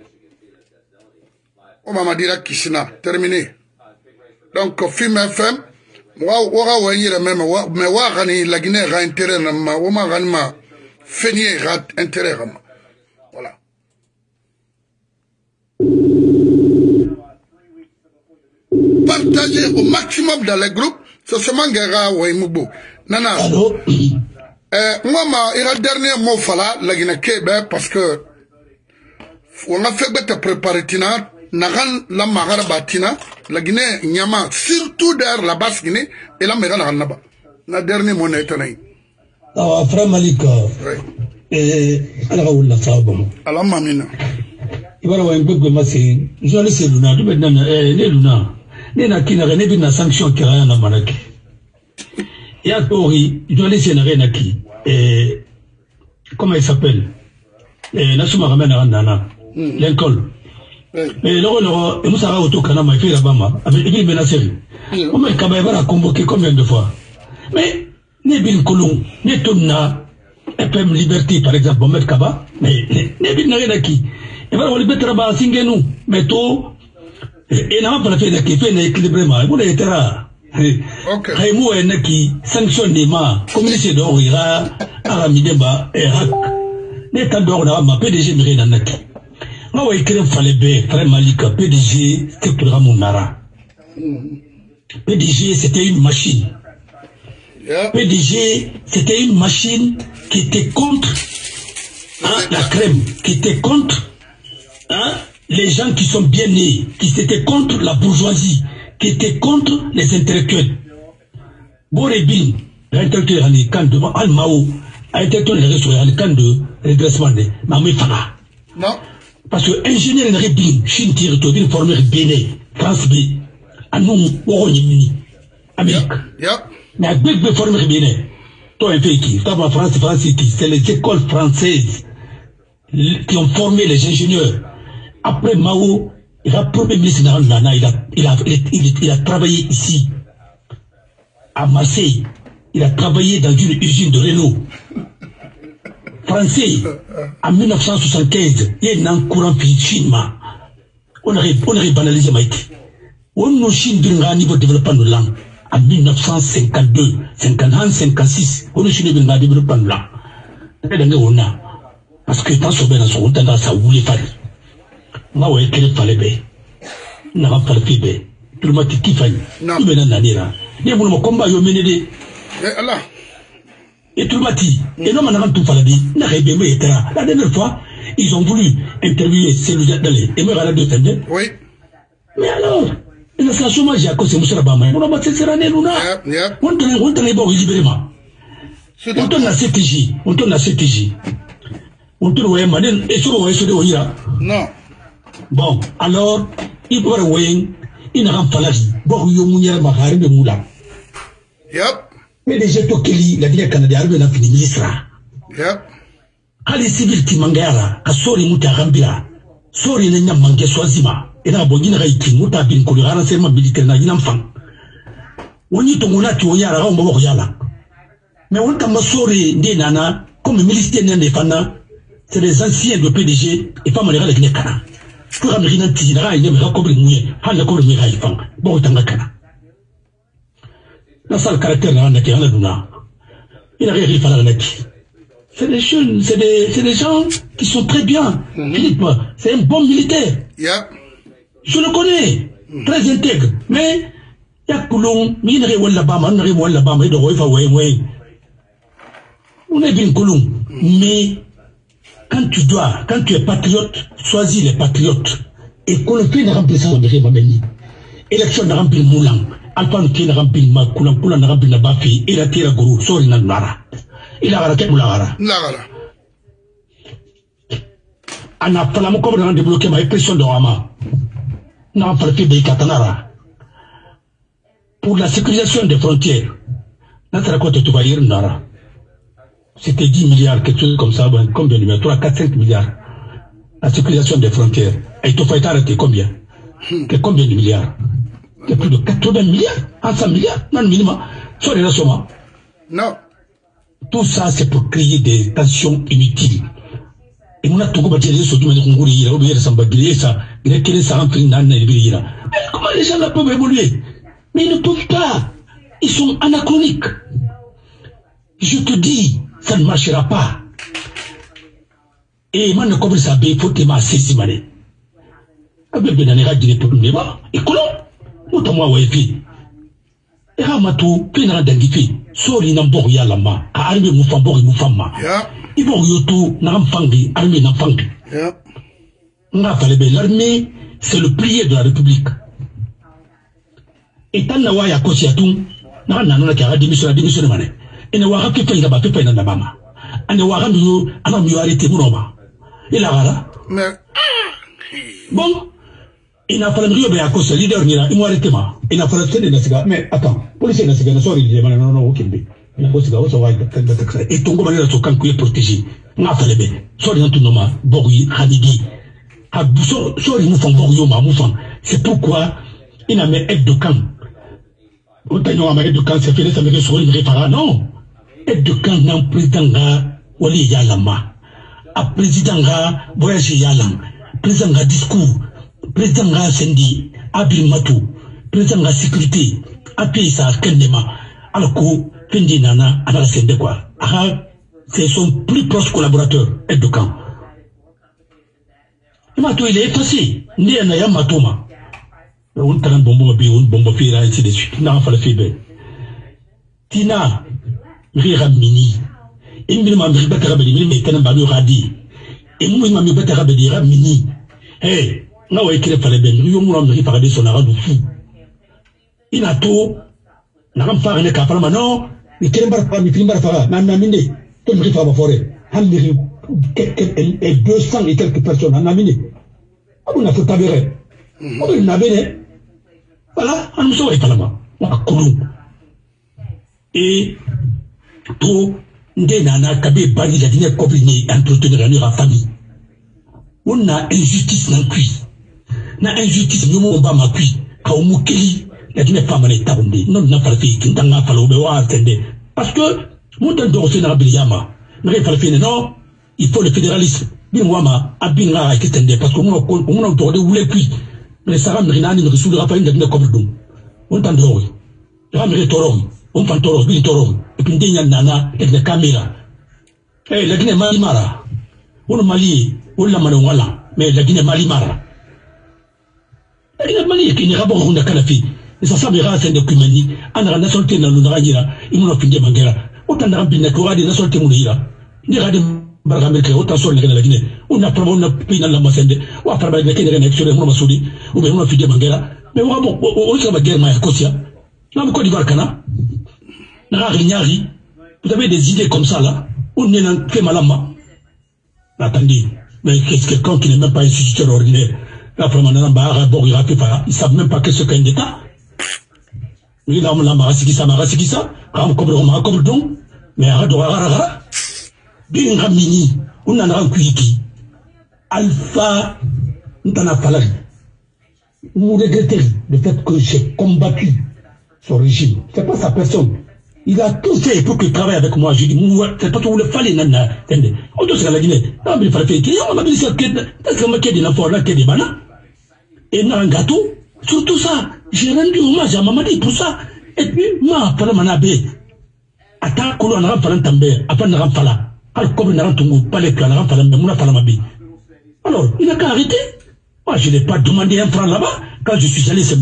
On m'a dit Kishina, terminé. Donc, film F M, moi, on va dire même, mais on va gagner la Guinée, a intérêt, on va gagner ma feigner, intérêt. Voilà. Partagez au maximum dans les groupes, c'est seulement Guerra ou Imubo. Nana. Allô? Euh, moi, ma, il y a dernier mot, fala, la Guinée, parce que, on a fait bête préparer Tina, Nagan, la Magara Batina, la Guinée, Nyama, surtout derrière la basse Guinée, et la Mégana Naba. La dernière monnaie est en Ah, Frère Malika. Oui. Et, alors, on l'a fait, bon. Alors, Mamina. Il va y avoir un peu de massé. Je vais laisser Luna, tu veux dire, eh, les Luna. Les Nakina, les Bina sanction qui rien à Manaki. Et à Tori, je vais laisser Narenaki. Et, comment il s'appelle? Et, Nasuma ramène à Nana. L'école. Mais là, on nous a auto canama, il fait la bama, avec Ibn Benasseri. On m'a Kabaïva convoqué combien de fois? Mais, Nebin Koulou, Netuna, F M Liberty, par exemple, on met Kaba, mais Nebin Narenaki. Et voilà, on lui mettra bas, Singenu, mais tout, et n'a pas fait d'aki, fait l'équilibrement, et vous l'avez été là. Raymou et Naki, sanctionne ma, communiqué d'or, ira, Aramideba, et Rak. N'est-ce d'or, ma P D G Mirina Naki. Moi, je suis Falebe, Frère Malika, P D G, c'était Ramounara. P D G, c'était une machine. P D G, c'était une machine qui était contre hein, la crème, qui était contre hein, les gens qui sont bien nés, qui étaient contre la bourgeoisie, qui étaient contre les intellectuels. Borebin, l'intellectuel quand de Al-Mao, a été sur le camp de redressement de Mamé Fara. Non. Parce que l'ingénieur n'a rien dit, Chine tire tout d'une formule Bénin, France B, à nous, au Amérique. Mais à deux de formule Bénin, toi un pays qui, toi France, France City, c'est les écoles françaises qui ont formé les ingénieurs. Après Mao, il a premier ministre Nana, il a, il a, il, il a travaillé ici, à Marseille. Il a travaillé dans une usine de Renault. Français, en mille neuf cent soixante-quinze, il y a un courant chinois. On aurait, on aurait banalisé Maïti. On nous chine d'un niveau de développement de langue. En mille neuf cent cinquante-deux, cinquante-un, cinquante-six, on nous chine d'un développement de langue. Parce que dans ce moment, on a ça voulait faire. Moi, on a écrit fallait bien. On n'a pas fait bien. Tout le monde qui fait. Non. Il mène un année là. Il y a un combat, il y a mené des. Allah. Et tout le monde dit, et non, on a tout fait la vie, la dernière fois, ils ont voulu interviewer celui d'aller, et me regarder de défendre. Oui. Mais alors, il y a un chômage à cause de M. Rabama, on a battu ces années, on a. On tourne, on tourne, on libérément. On tourne la C T J, on tourne la C T J. On tourne, ouais, madame, et sur le ouais, sur le ouais, non. Bon, alors, il peut avoir ouais, il n'a pas fallu, bon, il y a un mounier, ma harine de moula. Yep. Mais les gens qui la Guinée Canada arrivent à finir ministre. Ali civil qui mangara, à sori muta rambira, sori n'a manqué soisima, et la bonne raïti muta bin kolira renseignement militaire n'a rien enfant. On y tombe là, tu y a la rambo yala. Mais on t'a sori des nana, comme militaire n'est pas c'est les anciens de P D G et pas mal de Guinée Canada. Pour amener un petit ira, il n'y a pas de mouillé, à la cour de Miraïfang, bon, t'en as cana. La salle caractère là, on a qui en a d'una. Il n'a rien fait à la naki. C'est des jeunes, c'est des, c'est des gens qui sont très bien. Mm-hmm. Philippe, c'est un bon militaire. Yeah. Je le connais, mm-hmm. Très intègre. Mais, il y a Koulon, mais il n'y a rien là-bas, il n'y a rien là-bas, mais il doit y avoir ouais. On est bien Koulon. Mm-hmm. Mais, quand tu dois, quand tu es patriote, choisis les patriotes. Et qu'on le fait, n'a rempli ça, on dirait, ma béni. Élection n'a rempli le moulant. Alpha qui n'a rempli ma coulant, coulant n'a rempli la bafi, et la tira gourou, sori n'a nara. Il a raqué ou la gara. La gara. On a fallu comme on a débloqué ma pression de Rama. On a fallu des Katanara. Pour la sécurisation des frontières, notre côté tu vas y nara. C'était dix milliards, quelque chose comme ça, combien de milliards, trois, quatre, cinq milliards. La sécurisation des frontières. Et tu fais arrêter combien? Que combien de milliards? Il y a plus de quatre-vingts milliards, cent milliards, non, minimum. Sur les rassemblements. Non. Tout ça, c'est pour créer des tensions inutiles. Et mon acte, comment dire, ce domaine qu'on voulait, on voulait s'embagrer, ça, il est quel est ça, entre une année, il y a. Mais comment les gens peuvent évoluer? Mais ils ne peuvent pas. Ils sont anachroniques. Je te dis, ça ne marchera pas. Et moi, ne comprends pas, il faut que tu m'as saisi, mané. Avec des années, il est mais bon, et comment? Autant-moi, ouais, puis. Et Ramatou, puis n'a d'enguifi, sori n'ambor ya lama, a armé moufambor et moufamma. Il faut yoto, n'amfangi, armé n'amfangi. N'a pas l'armée, c'est le plié de la République. Et tant n'a ya kosiatou, n'a n'a qu'à démission à démission de mané. Et ne wara que paye là-bas, que paye dans la mama. Et ne wara mieux, à la mieux arrêter mon homme. Et la rara. Bon. Il n'a pas le mieux à cause de leader, il m'a arrêté. Il n'a pas le temps de Nasiga. Mais attends, policier Nasiga, sorry, il dit, non, non, ok, il a posé la hausse, et ton gouverneur de son camp qui est protégé. N'a pas le bien. Sorry, non, tout le monde, Borui, Hadidi. Sorry, Moufan, Borio, Moufan. C'est pourquoi il a mis aide de camp. Autant a mis aide de camp, c'est fait, ça me fait sourire, il répara. Non. Aide de camp, non, président, Wali Yalama. A président, voyage Yalam. Président, discours. Président de la Sendi, Abil Matou, président de la sécurité, appuyé ça à Kendema, alors que Fendi Nana, à la Sendi quoi. C'est son plus proche collaborateur, aide de camp. Matou, il est effacé. Né à Naya Matouma. On t'a un bonbon, on bombe fira, ainsi de suite. N'a pas le fait. Tina, Rira Mini. Et il m'a mis battre à Béni, mais t'en as pas radi. Et moi, il m'a mis battre à Béni, Mini. Hey! Non, il ne fallait bien. Il m'a parlé de son arrêt de fou. Il a tout. N'a pas parlé de Kapalma. Non, il ne pas parler de Kapalma. Mais il m'a mis. Tout le monde va forêt. Il y a deux cents et quelques personnes. On a mis. On a fait taberner. On a mis. Voilà, on ne saurait pas là-bas. On a couru. Et tout, Ndenana, Kabé, Bani, la dîner combiné, entretenir la famille. On a injustice dans le cuit. Na injustice nous on va ma cuit ka umukeli la dine femme les tabundi non na farfi kindanga falo be wa tende parce que mon temps de na biliyama na farfi non il faut le fédéralisme bien wama abinga ki tende parce que on on on to de wule cuit mais ça ramri na ni resulu rafa inde dine comme dum on temps de oui ramri toro on fan toro bi toro et puis ndenya nana et la caméra eh la dine mali mara on mali on la mano wala mais la dine mali mara. Il a manié qui n'est pas bon de Calafi. Et ça s'avéra à cette documentie. En a nationalité dans l'Unragira, il m'a fini Mangera. Autant de rampines de la nationalité Mounira. Ni Radim Bargameke, autant sur la Guinée. On a probablement une pina la Massende, ou à travers les Kénéens sur les Moussoudi, ou bien on a fini Mangera. Mais on va bon, on va guerre Maya Kosia. Là, Côte d'Ivoire Cana. Nari, vous avez des idées comme ça là. On est dans le Malama. Attendez, mais qu'est-ce que quelqu'un qui n'est même pas instituteur ordinaire? La femme en a bon, ils ne savent même pas qu'est-ce qu'un État. Mais là, on a marassi qui ça, marassi qui ça, comme le comme le don, mais arrête de rara. Bien ramini, on en a un cuiki. Alpha, on en a fallu. Vous regrettez le fait que j'ai combattu son régime. C'est pas sa personne. Il a tout fait pour qu'il travaille avec moi. Je dis, c'est pas tout le fallait, nana. On doit se la Guinée. Non, mais il fallait faire. On m'a dit, c'est que ma quête de l'enfant là, qui est des bananes. Et dans un gâteau, surtout ça, j'ai rendu hommage à Mamadi pour ça. Et puis, moi, pendant mon abbé, attends, qu'on a fait un també, après on a fait là. Alors, comme on a fait pas les plans, on a fait la même, on a fait la mabé. Alors, il n'a qu'à arrêter. Moi, je n'ai pas demandé un franc là-bas. Quand je suis allé, c'est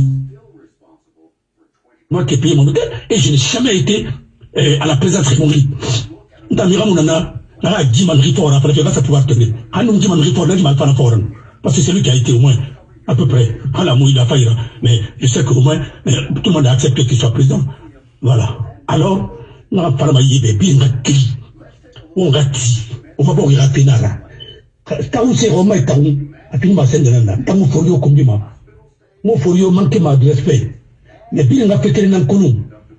moi qui ai payé mon hôtel, et je n'ai jamais été euh, à la présence de mon lit. Dans le on a, on a dit man rifort, après, il va pouvoir tenir. Ah non, dit man rifort, là, il m'a fait fort. Parce que c'est lui qui a été au moins. À peu près, à la mouille, il a failli, mais je sais qu'au moins, mais tout le monde a accepté qu'il soit président. Voilà. Alors, on a parlé de bien, on a dit, on va voir, il a fait nara. Quand on s'est remis, quand on a fini ma scène de l'année, quand on faut y au moi, mon faut y manquer ma de respect. Mais bien, on a fait qu'elle n'en connaît.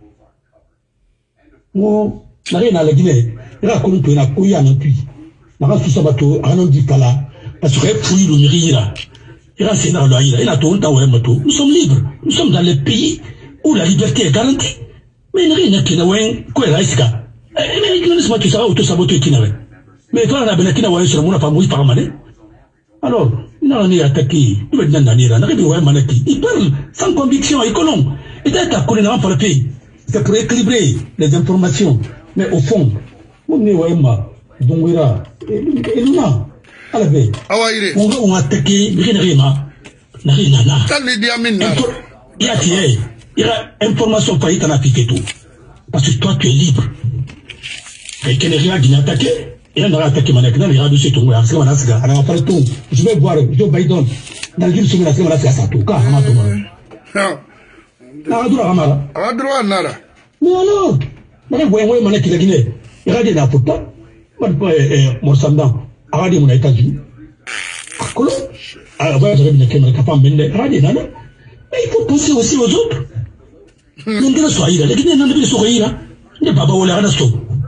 Moi, n'a rien à la Guinée, il a connu qu'il y a un couille à un puits. On a fait ça, on a dit pas là, parce que fouille le mire. Nous sommes libres. Nous sommes dans les pays où la liberté est garantie. Mais il n'y a rien qui n'a quoi est Mais tu seras auto-saboté qui n'avait. Mais toi, on a bien qui sur mon femme, oui, par mané. Alors, il n'a rien attaqué. Il va dire, il parle sans conviction et colon. Et d'être à connaître par le pays. C'est pour équilibrer les informations. Mais au fond, on est Wema, Dongwira, et Luna. À la veille. On a attaqué, rien n'a rien. Ça lui dit à Mina. Il y a tiré. Il y a information faillie, t'en as piqué tout. Parce que toi, tu es libre. Et qu'il n'y a rien qui n'a attaqué. Il y a attaqué Manekna, il y a du tout. Je vais voir Joe Biden dans une semaine à la classe à tout cas. Ah, droit, ah, droit, nada. Mais alors, je vais voir Manek la Guinée. Il y a des napotas. Moi, je vais Morsandan. Arrêtez mon États-Unis. Colo. Alors, je vais me dire que mais il faut penser aussi aux autres. Les Guinéens n'ont pas sourire. Les Baba ou les Ranasso.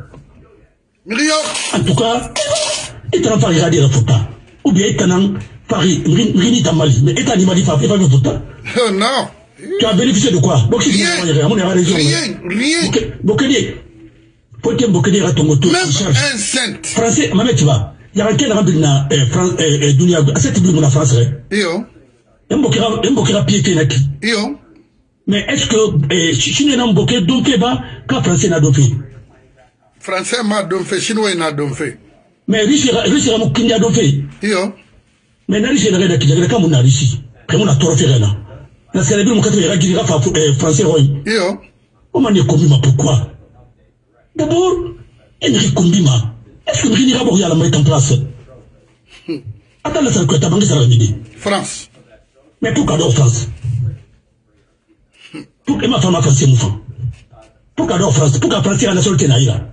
En tout cas, il t'en fait regarder la photo. Ou bien il t'en fait Rini Tamali. Mais il t'en fait pas de photo. Non. Tu as bénéficié de quoi? Rien. Rien. Rien. Bokenier. Faut-il Bokenier à ton moto? Même un cent. Français, Mamet, tu vas. Il y a quelqu'un qui a un Dunia. À cette ville, la France. Yo. Un Bokera pied qui est Yo. Mais est-ce que si nous n'avons pas donc quand Français n'a pas fait? Français m'a donc fait, Chinois n'a donc fait. Mais Russie a mon Kenya donc fait. Yo. Mais n'a Russie n'a rien qui n'a comme on a Russie. Comme on a trop fait là. Parce que les billes m'ont dit qu'il y a Français Roy. Yo. On m'a dit combien pourquoi? D'abord, Henri Kombima. Est-ce que Henri Rabour y a la mettre en place? Attends, la salle que t'as banqué ça la midi. France. Mais pourquoi donc France? Pourquoi ma femme a français mon femme? Pourquoi donc France? Pourquoi France a la nationalité naïra?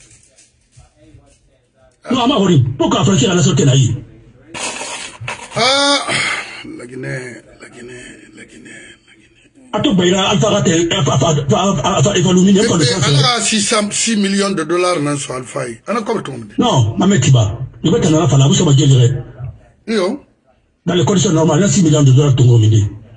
Non, ma horrible. Pourquoi France a la nationalité naïra? Ah, la Guinée, la Guinée, la Guinée, la Guinée. Attends, Bayra, Alpha Rate, Alpha Evalumine, comme ça. Elle a six millions de dollars dans son Alpha. Elle a comme tout le monde. Non, ma mère Tiba. Je vais t'en avoir la bouche à ma gueule. Yo. Dans les conditions normales, il y a six millions de dollars tout le monde.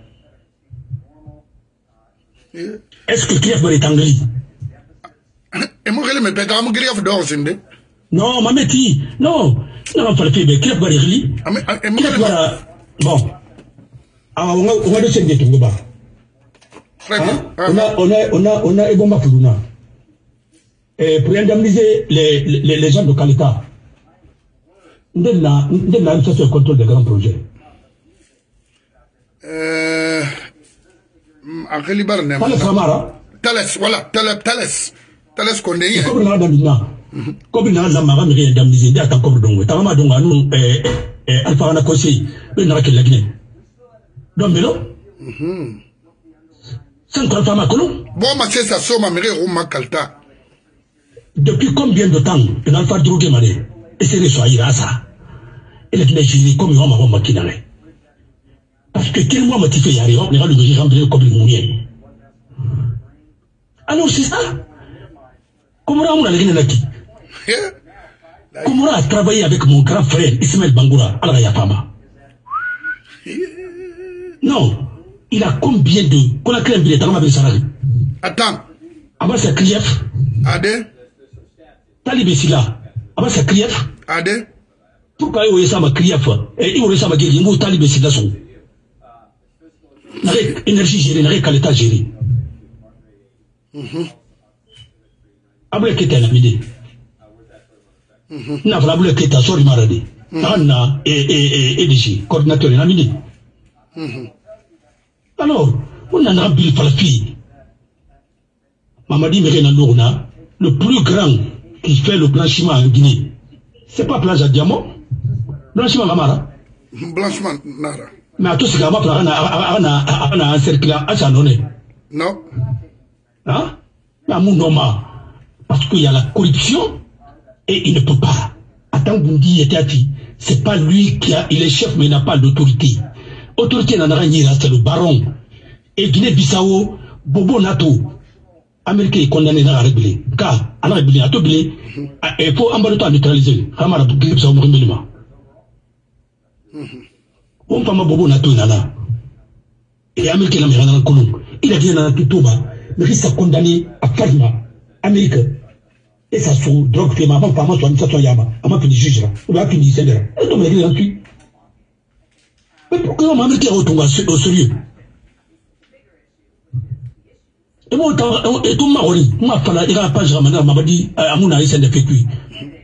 Est-ce que Kiev est anglais? Et moi, je me pète à mon grief d'or, c'est non, ma mère, non. Non, pas le pays, mais Kiev est anglais. Bon. Alors, on va descendre tout le bas. On a, on a, on a, on a Ebomba Puluna. Et pour indemniser les, les, les gens de Kalita, on a une sorte de contrôle des grands projets. Euh. Akeli Barne. Thalès Ramara. Thalès, voilà, Thalès, Thalès. Thalès qu'on est. Comme on a d'Amina. Comme on a d'Amara, mais indemnisé, il y a un comme Dongo. Tarama Donga, nous, Alpha Rana Kossi, mais n'a qu'elle la Guinée. Donc, mais non. Sans qu'on fasse ma colonne. Bon, ma c'est ça, ça, ma mère, ou ma calta. Depuis combien de temps, un Alpha drogué m'a dit, et c'est les soirées à ça. Et la Guinée, comme on m'a dit, maquinaré. Parce que quel mois m'a-t-il fait y arriver, on ira le régime comme le mouillé. Alors c'est ça. Comment on a la Guinée qui? Comment on a travaillé avec mon grand frère Ismaël Bangoura à la Yapama? Non. Il a combien de... Qu'on a créé un billet dans ma salarié. Attends. Avant c'est Krief. Adé. Talibé Silla. Avant c'est Krief. Adé. Pourquoi il y a ça ma Krief? Et il y a ça ma Guéry. Il y a Talibé Silla son. N'avait énergie gérée, n'avait qu'à l'état géré. Après qu'il était à la midi. N'a pas voulu qu'il était à Sori Maradi. Anna et E D G, coordinateur de la midi. Alors, on a un bill par la fille. Mamadi Merenandourna, le plus grand qui fait le blanchiment en Guinée. C'est pas plage à diamant. Blanchiment Gamara. Blanchiment Nara. Mais à tout ce qu'on a un cercle à Chanonné. Non. Hein? Mais à mon nom, parce qu'il y a la corruption et il ne peut pas. Attends, vous me dites, c'est pas lui qui a, il est chef, mais il n'a pas l'autorité. Autorité n'en a rien, c'est le baron. Et Guinée-Bissau, Bobo Nato, Américain est condamné à régler. Car, à la régler, à tout blé, il faut embarquer à neutraliser. Ramara, Guinée-Bissau, Mourimélima. On parle Bobo Nato Nana. Et Américain n'a rien dans le colon. Il a dit dans tout bas, mais il s'est condamné à Farma, Amérique. et ça sous drogue fait maman par moi toi ça toi yama ama puis juge là ou bien puis c'est là et donc il est en tu mais pourquoi on m'a mis au tonga au sérieux et moi et tout maroni moi fala il a pas jamais m'a dit amuna isen de fait puis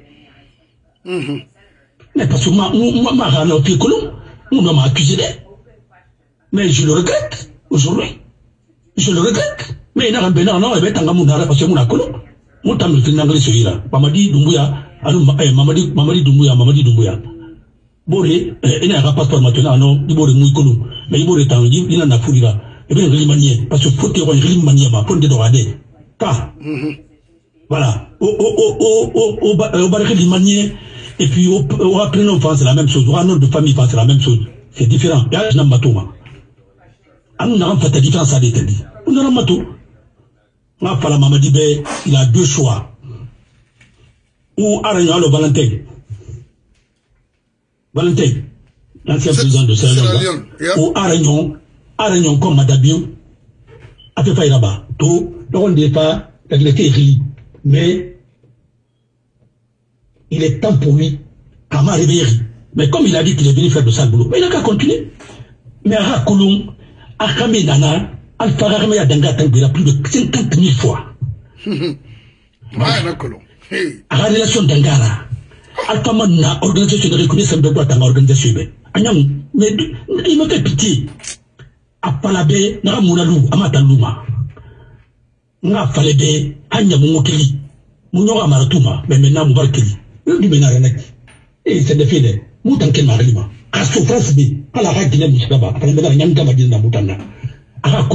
mais parce que moi moi ma rana au pied colon on m'a accusé mais je le regrette aujourd'hui je le regrette mais il n'a pas non et ben tanga muna parce que muna colon mon temps de n'anglais sur là Mamadi Doumbouya alors Mamadi Mamadi Doumbouya Mamadi Doumbouya boré il n'a pas passeport maintenant non il boré muy colon mais il boré tant il n'a pas fourri là et bien il manier parce que faut que il manier ma pour de droit car voilà au au au au au au barré il manier et puis au au après non c'est la même chose au nom de famille c'est la même chose c'est différent il y a un matoma on n'a pas de différence à déterminer on a un matou ma fala Mamadi Be il a deux choix ou Aragnon le Valentin Valentin l'ancien président de Sierra Leone ou Aragnon Aragnon comme Madabio a fait faillir là-bas tout donc on n'est pas il était écrit mais il est temps pour lui qu'à ma réveiller mais comme il a dit qu'il est venu faire de sale boulot mais il n'a qu'à continuer mais à Kolon à Kamé Nana Alpha Ramé a Dangatang plus de cinquante mille fois. À la relation d'Angara, Alpha Manna, organisation de reconnaissance de droit dans l'organisation. Mais il me fait pitié. À Palabé, Nara Mounalou, Amataluma. N'a Falebe, Anya Moukeli, Mounora Maratuma, mais maintenant Moubarkeli. Le Duménarenek. Et c'est de fait, Moutanken Marima. À souffrance, à la Guinée Moussaba, après le Yanga Madina Moutana. Donc,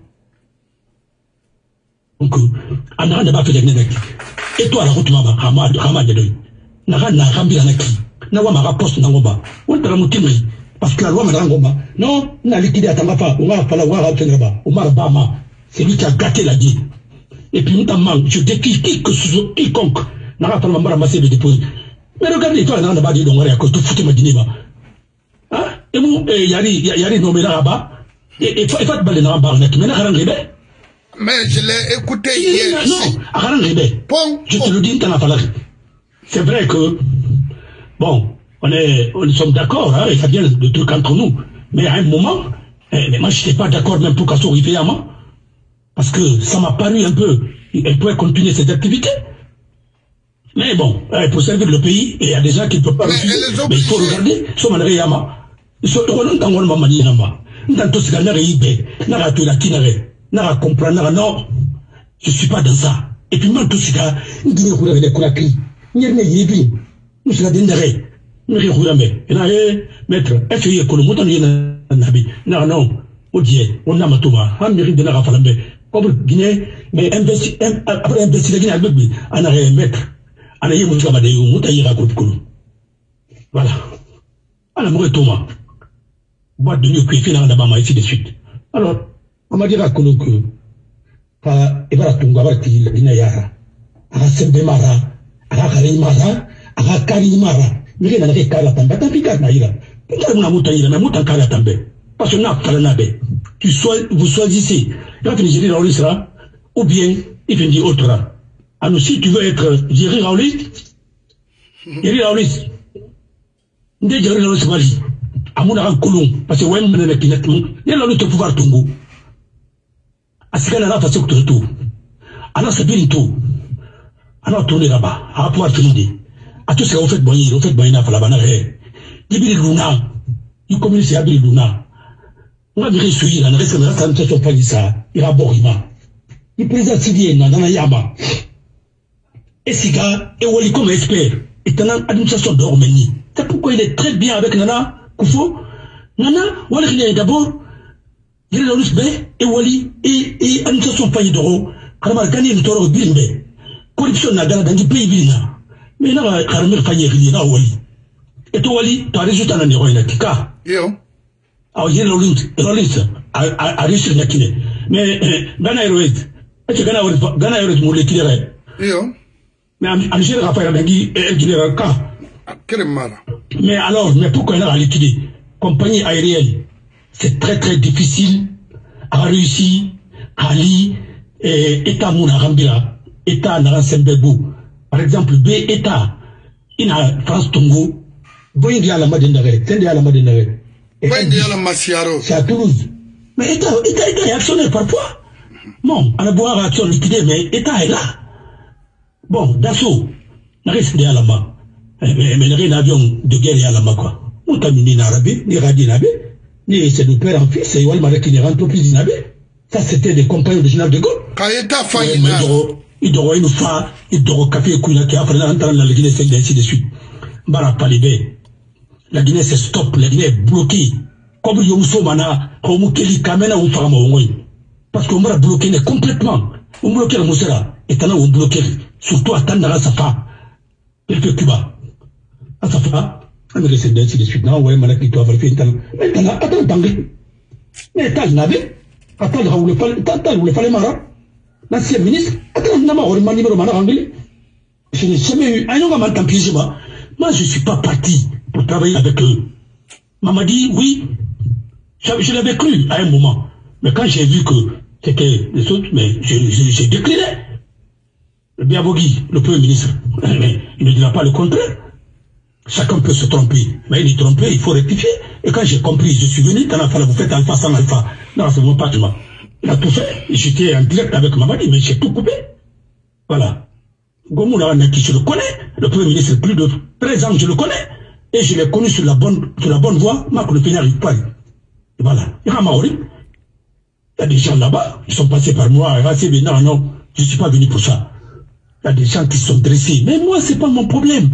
on n'a pas fait de nec. Et toi, la route m'a Hamad, Hamad de lui. N'a n'a rambi la naki. N'a pas ma rapporte n'angomba. On t'a moutiné. Parce que la loi m'a rangomba. Non, n'a liquidé à Tamafa. On va falloir voir à Teneba. On m'a bama. C'est lui qui a gâté la vie. Et puis, notamment, je décris quiconque n'a pas ma ramasser de déposer. Mais regardez, toi, n'a pas dit d'ongrer à cause de foutre ma dîner. Hein? Et vous, il y a des nommés là-bas. Et il faut pas te balayer dans la barre, mais je l'ai écouté hier. Non, je te le dis, t'en as parlé. C'est vrai que, bon, on est, on sommes d'accord, hein, il y a bien de trucs entre nous. Mais à un moment, eh, mais moi je n'étais pas d'accord même pour qu'elle soit arrivée à moi. Parce que ça m'a paru un peu, elle pouvait continuer cette activité. Mais bon, pour servir le pays, il y a des gens qui ne peuvent pas refuser. Mais il faut regarder, son manré yama. Ils sont heureux dans le moment yama. Dans tout ce qu'on a réibé, n'a pas tout la tinare, n'a pas comprendre, non, je suis pas dans ça. Et puis, moi, tout ce qu'on a, il dit, vous avez des coulakis, il y a des yébi, nous sommes des ndarés, nous sommes des ndarés, et là, maître, est-ce qu'il y a que le mot, il y a un nabi, non, non, au dieu, on a matoma, un mérite de la rafalambe, comme Guinée, mais investi, après investi la Guinée à l'Ubi, on a un maître, on a eu mon travail, on a eu un coup de cou. Voilà. On a mouru Thomas. Boîte de nuit qui est dans la bama ici de suite. Alors, on m'a dit à Kolo que, à Ebara Tunga, Bati, Linayara, à Sembemara, à Karimara, à Karimara, mais il n'y a pas de Kala, tant pis qu'à Naïra. Peut-être qu'on a moutaïra, mais moutan Kala Tambe. Parce que n'a pas la nabe. Tu sois, vous choisissez. Quand tu dis Raolis là, ou bien, il fait dire autre là. Alors, si tu veux être Jerry Raolis, Jerry Raolis, Ndé Jerry Raolis Mali. Amouna un colon, parce que Wem ne qui n'est pas, il y a le pouvoir tombeau. À ce qu'elle a fait ce tout. Alors c'est bien tout. Alors tourner là-bas, à pouvoir finir. À tout ce qu'on fait de boyer, on fait de boyer à la banane. Il y a des luna, il communique à des luna. On va dire que il y a un reste de la transaction pas ça, il y a Borima. Il présente Sidien dans la Yama. Et Siga, et Wally comme expert, est une administration d'Orménie. C'est pourquoi il est très bien avec Nana. Koufo, Nana, Wali est d'abord, il est le et Wali, et, et, administration paye d'euros, car m'a gagné le taureau Bimbe. Corruption n'a gagné dans le pays Bina. Mais là, Karamir Paye est là, Wali. Et toi, Wali, tu as résultat dans les rois, Tika. Yo. Ah, il y a le link, le link, à réussir la kiné. Mais, Gana Héroïde, est-ce que Gana Héroïde m'a l'équilibré? Yo. Mais, Angèle Raphaël Nagui, et Guinée Ka. Mais alors, mais pourquoi elle a liquidé? Compagnie aérienne, c'est très très difficile à réussir, à lire, et État Mouna Rambira, État Naran Sembebou, Par exemple, B État, il a France Tongo, Boindi à la Madinare, Tendi à la Madinare. Boindi à la Massiaro. C'est à Toulouse. Mais État, État, État est actionnaire parfois. Bon, on a beau avoir action liquidée, mais État est là. Bon, Dassault, n'a rien à la main. Mais n'a rien d'avion de guerre à la main, quoi. On t'a mis ni Narabé, ni Radinabé, ni c'est de père en fils, c'est Walmare qui n'est entreprise d'Inabé. Ça, c'était des compagnons du général de Gaulle. Quand État faillit, il doit une fois, il doit café Kouina qui a après l'entendre la Guinée, c'est ainsi de suite. Bara Palibé. La Guinée, c'est stop, la Guinée est bloquée. Comme il y a un somana, comme Kelly Kamena ou Farama Oumoy. Parce qu'on m'a bloqué complètement. On bloqué la Moussera. Et t'en as on bloqué. Surtout à Tandara Safa. Quelques Cuba. À Safa. On est c'est ainsi de suite. Non, ouais, malaki, toi, va faire une temps. Mais t'en as, attends, attends. Mais t'as l'avait. Attends, Raoul, le fallait mara. L'ancien ministre, attends, n'a pas vraiment numéro mana anglais. Je n'ai jamais eu un homme à m'entendre. Moi, je ne suis pas parti pour travailler avec eux. Maman dit oui. Je, je l'avais cru à un moment. Mais quand j'ai vu que c'était les autres, mais j'ai décliné. Le Biabogui, le Premier ministre, mais il ne dira pas le contraire. Chacun peut se tromper. Mais il est trompé, il faut rectifier. Et quand j'ai compris, je suis venu, quand vous faites alpha sans alpha. Non, c'est mon partement. Il a tout fait. J'étais en direct avec Mamadi, mais j'ai tout coupé. Voilà. Gomoula Naki, je le connais. Le Premier ministre, plus de treize ans, je le connais. Et je l'ai connu sur la bonne, sur la bonne voie. Marc Le Pen n'arrive pas. Et voilà. Il y a Maori. Il y a des gens là-bas. Ils sont passés par moi. Non, non, je ne suis pas venu pour ça. Il y a des gens qui sont dressés. Mais moi, ce n'est pas mon problème.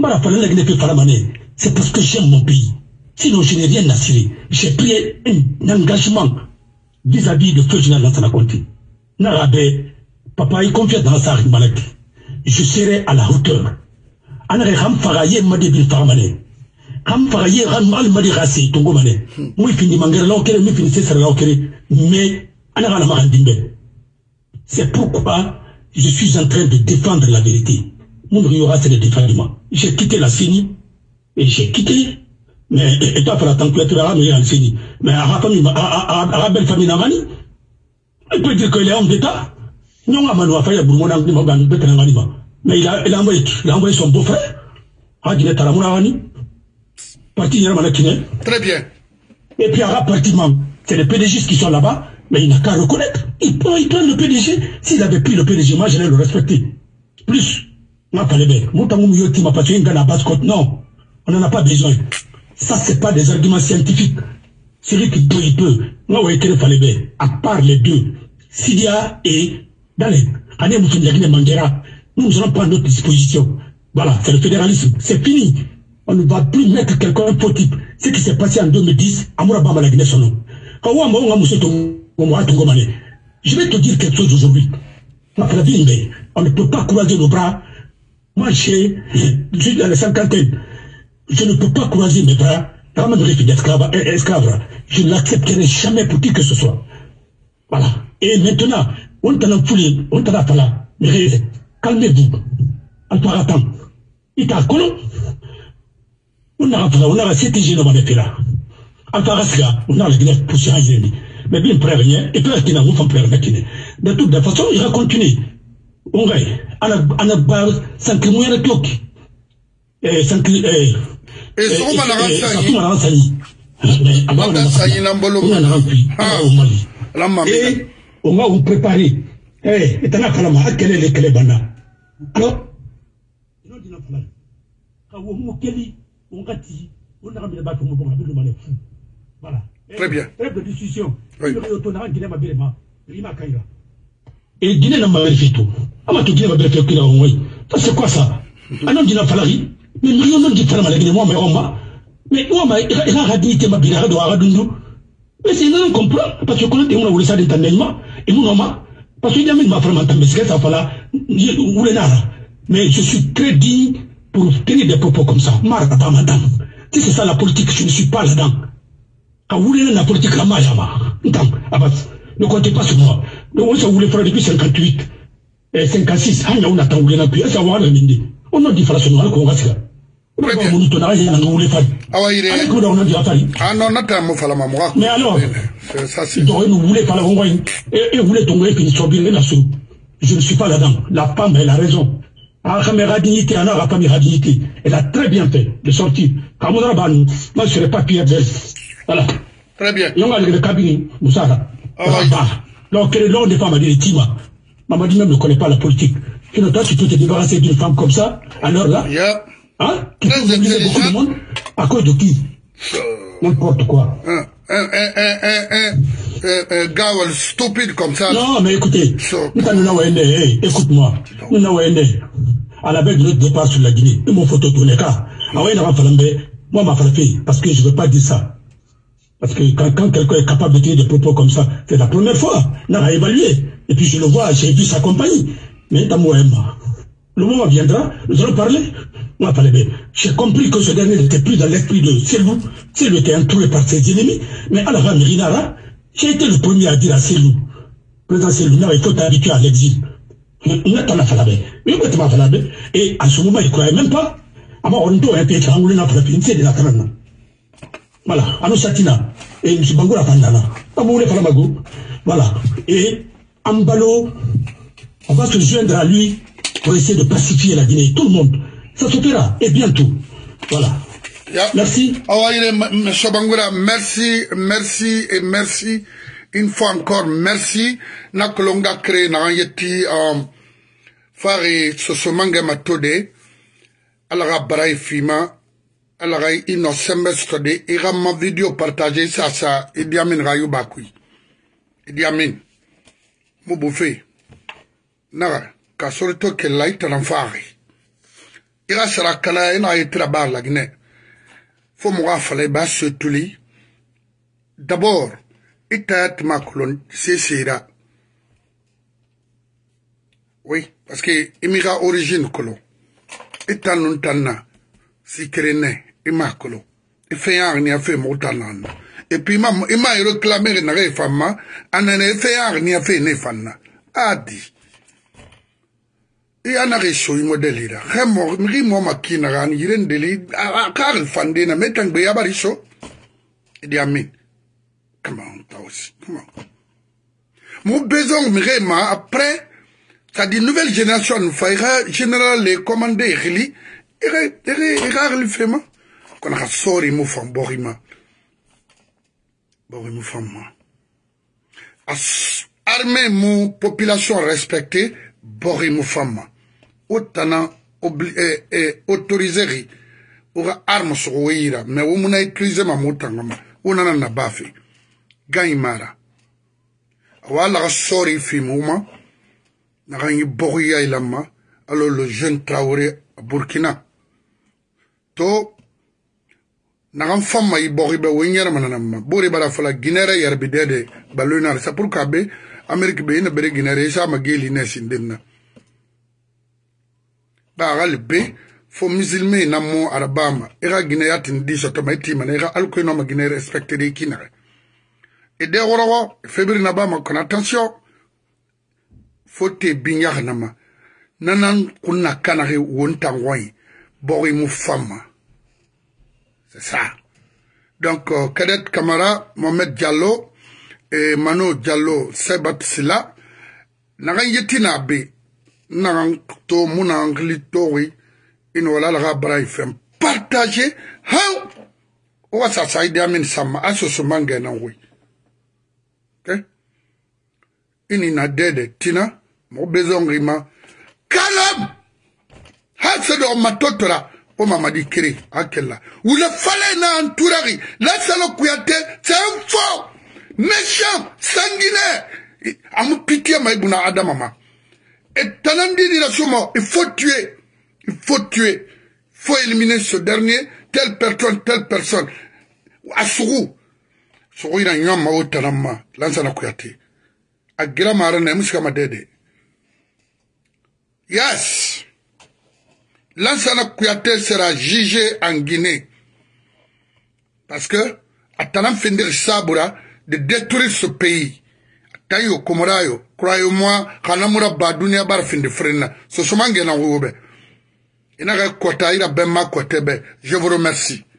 C'est parce que j'aime mon pays. Sinon, je n'ai rien assuré. J'ai pris un engagement vis-à-vis de feu général Lansana Conté. Narabé, papa, il confie dans sa maladie. Je serai à la hauteur. Anare Ram Faraye Madi Bin Faramane. Ram Faraye Ram Al Madi Rassi, Tongo Mane. Moi, il finit Mangere Laukere, moi, il finit César Laukere. Mais, Anara Lama Andimbe. C'est pourquoi je suis en train de défendre la vérité. Mon Riora, c'est le défendement. J'ai quitté la C E N I et j'ai quitté. Mais, et toi, pour la température arabe, il y a un C E N I. Mais, arabe, belle famille Namani, on peut dire qu'il est homme d'État. Non, Amano a fait un bourmon en mais il a, il a envoyé, il a envoyé son beau-frère, Hadine Taramourani, parti Yaramanakine. Très bien. Et puis, arabe, particulièrement, c'est les P D G qui sont là-bas, mais il n'a qu'à reconnaître. Il prend, il prend le P D G. S'il avait pris le P D G, moi, j'allais le respecter. Plus, moi, Palébé, Moutamou Yoti m'a pas tué une basse côte. Non, on n'en a pas besoin. Ça, c'est pas des arguments scientifiques. Celui qui peut, il peut. Moi, où est-ce Palébé, à part les deux, Sidia et Dalek, Ané Moutouniagine Mandera, nous allons prendre notre disposition. Voilà, c'est le fédéralisme. C'est fini. On ne va plus mettre quelqu'un un faux type. Ce qui s'est passé en deux mille dix, à Mourabama la Guinée Sono. Je vais te dire quelque chose aujourd'hui. On ne peut pas croiser nos bras. Moi, je suis dans la cinquantaine. Je ne peux pas croiser mes bras. Esclave. Je ne l'accepterai jamais pour qui que ce soit. Voilà. Et maintenant, on t'en a foulé, on t'en a fallu. Mais calmez-vous. Alparatan. Il t'a colon. On a fait, on a C T G dans ma là. Alparasga, on a la Guinée poussée à Yémi. Mais bien prêt rien, et puis il n'a pas prêt rien. De toute façon, il va continuer. On va, à la base, sans que moi, le cloque. Et sans que, et, et son Malansani. Malansani, on a rempli, au Mali. Et on va vous préparer. Eh, et t'en as calama, à quel est le Calébana? Alors, non, tu n'as pas là. Quand vous m'occupez, on gâtit, on a ramené le bateau, on a ramené le malais fou. Voilà. Très bien. Trêve de discussion. Et Guinée n'a pas vérifié tout. Amatou Guinée va vérifier qu'il a envoyé. Ça c'est quoi ça? Un homme dit la falari. Mais nous non dit faire la Guinée, moi, mais on m'a. Mais on m'a, il a radité ma binaire de Haradundu. Mais c'est non comprend. Parce que quand on a voulu ça d'éternellement, et nous non m'a. Parce qu'il y a même ma femme en tant que ça fala. Mais je suis très digne pour tenir des propos comme ça. Marre pas madame. Si c'est ça la politique, je ne suis pas là-dedans. Quand vous voulez la politique, la maillama. Ne comptez pas sur moi. Donc, ça voulait faire depuis cinquante-huit et cinquante-six. On attend, vous voulez plus. Ça va, le mindi. On a dit, il faut la sonner, qu'on va se faire. On va vous donner, on voulait faire. Ah, oui, il est. Ah, non, non, non, non, non, non, mais alors, ça, c'est. Donc, nous voulons pas la renvoyer. Et vous voulez tomber, puis nous sommes bien là-dessous. Je ne suis pas là-dedans. La femme, elle a raison. Ah, caméra dignité, on a caméra dignité. Elle a très bien fait de sortir. Kamoudra Banou, moi je ne serais pas pire d'elle. Voilà. Très bien. Il y a le cabinet, Moussara. Donc, l'on des femmes a dit Tima. Maman dit même ne connaît pas la politique. Sinon, toi, tu peux te débarrasser d'une femme comme ça, alors là. Yeah. Hein? Tu peux mobiliser beaucoup de monde à cause de qui? N'importe quoi. Un, un, un, un, un, un, un gars stupide comme ça. Non, mais écoutez, écoute-moi. Nous n'avons à la veille de notre départ sur la Guinée, nous m'ont photo tourné car. Moi, je m'a frappé parce que je ne veux pas dire ça. Parce que quand, quand quelqu'un est capable de tenir des propos comme ça, c'est la première fois. On a évalué. Et puis je le vois, j'ai vu sa compagnie. Mais dans moi, le moment viendra, nous allons parler. On va parler. J'ai compris que ce dernier n'était plus dans l'esprit de Selou. Selou était entouré par ses ennemis. Mais à la fin, Mirinara, j'ai été le premier à dire à Selou, président Selou, il faut t'habituer à l'exil. Et à ce moment, il ne croyait même pas. Voilà, à nos satina, et M. Bangoura Pandana, voilà, et Ambalo, on va se joindre à lui pour essayer de pacifier la Guinée, tout le monde, ça se fera, et bientôt, voilà. Yeah. Merci. M. Bangoura, merci, merci et merci, une fois encore, merci. Nakolonga créé na yeti fari sosomanga matode, alaga barai fima. Alors, il n'a semestre de, il a ma vidéo partagée, ça, ça, il dit amin rayu bakui. Il dit amin. Mou bouffé. Nara, ka sorito ke la ita n'fari. Il a sera kala, il a été là-bas, la Guinée. Faut mourir, fallait bas se tuli. D'abord, il t'a été ma colonne, c'est Sira. Oui, parce que, il m'a origine colon. Il t'a non tanna. Si créné, il m'a colo. Il fait un ni a fait moutanan. Et puis, il m'a réclamé une réforme, en un fait un ni a fait une femme. A dit. Il y a un réseau, il m'a dit, Remo, Rimo Makina, il y a un délit, à Karl Fandina, mettant Béabariso. Il dit, Amin. Comment, t'as aussi, comment? Mon besoin, Mirema, après, ça dit, nouvelle génération, nous faisons, général, les commandés, Rili, Ere, ere, ere, le fait, qu'on a sorti mon femme, Borima. Borima femme. Armée, mon population respectée, Borima femme. Autant, autorisé, aura arme sur Ouira, mais où mon a utilisé ma moutangama, on en a baffé. Gaimara. Voilà, sorti, fimouma, n'a rien boria ilama, alors le jeune Traoré à Burkina. To nagam famma yi bori be wenyara mananama bori bara fala ginere yarbi dede baluna sa pour kabe amerique be ina bere ginere sa mageli nesindenna ba gal be fo musulmé na mo arabama era ginere tin di so to mayti man era alko no ma ginere respecté de kinare et de woro febri na ba ma kon attention faut te binyar nama nanan kunna kanare wonta ngoy bori mu femme. C'est ça. Donc, euh, Cadet Camara, Mohamed Diallo et Mano Diallo, Sebat Silla, n'aran yetina be, n'aran to muna anglitori, inola la rabra ifem. Partagez, how? Owa sa sa ide amin sama, aso sumange na oui. Ok? Ini na dede, tina, mo bezon rima, Kalab! C'est de matotora au mamadi kiri akella ou le fallait na entourari la salo kuyate c'est un faux méchant sanguinaire amu pitié maibuna adamama et tanandi di la somo il faut tuer il faut tuer il faut éliminer ce dernier telle personne telle personne asuru suru ina nyama otanama lansana kuyate agira marana musika madede yes. Lansana Kouyaté sera jugé en Guinée. Parce que, attendant finir Saboura, de détruire ce pays. Tayo, Komorayo, croyez-moi, Kanamura Badounia bar fin de frena. Ce sont mangena woube. Il n'a pas de quota, il a ben ma quota. Je vous remercie.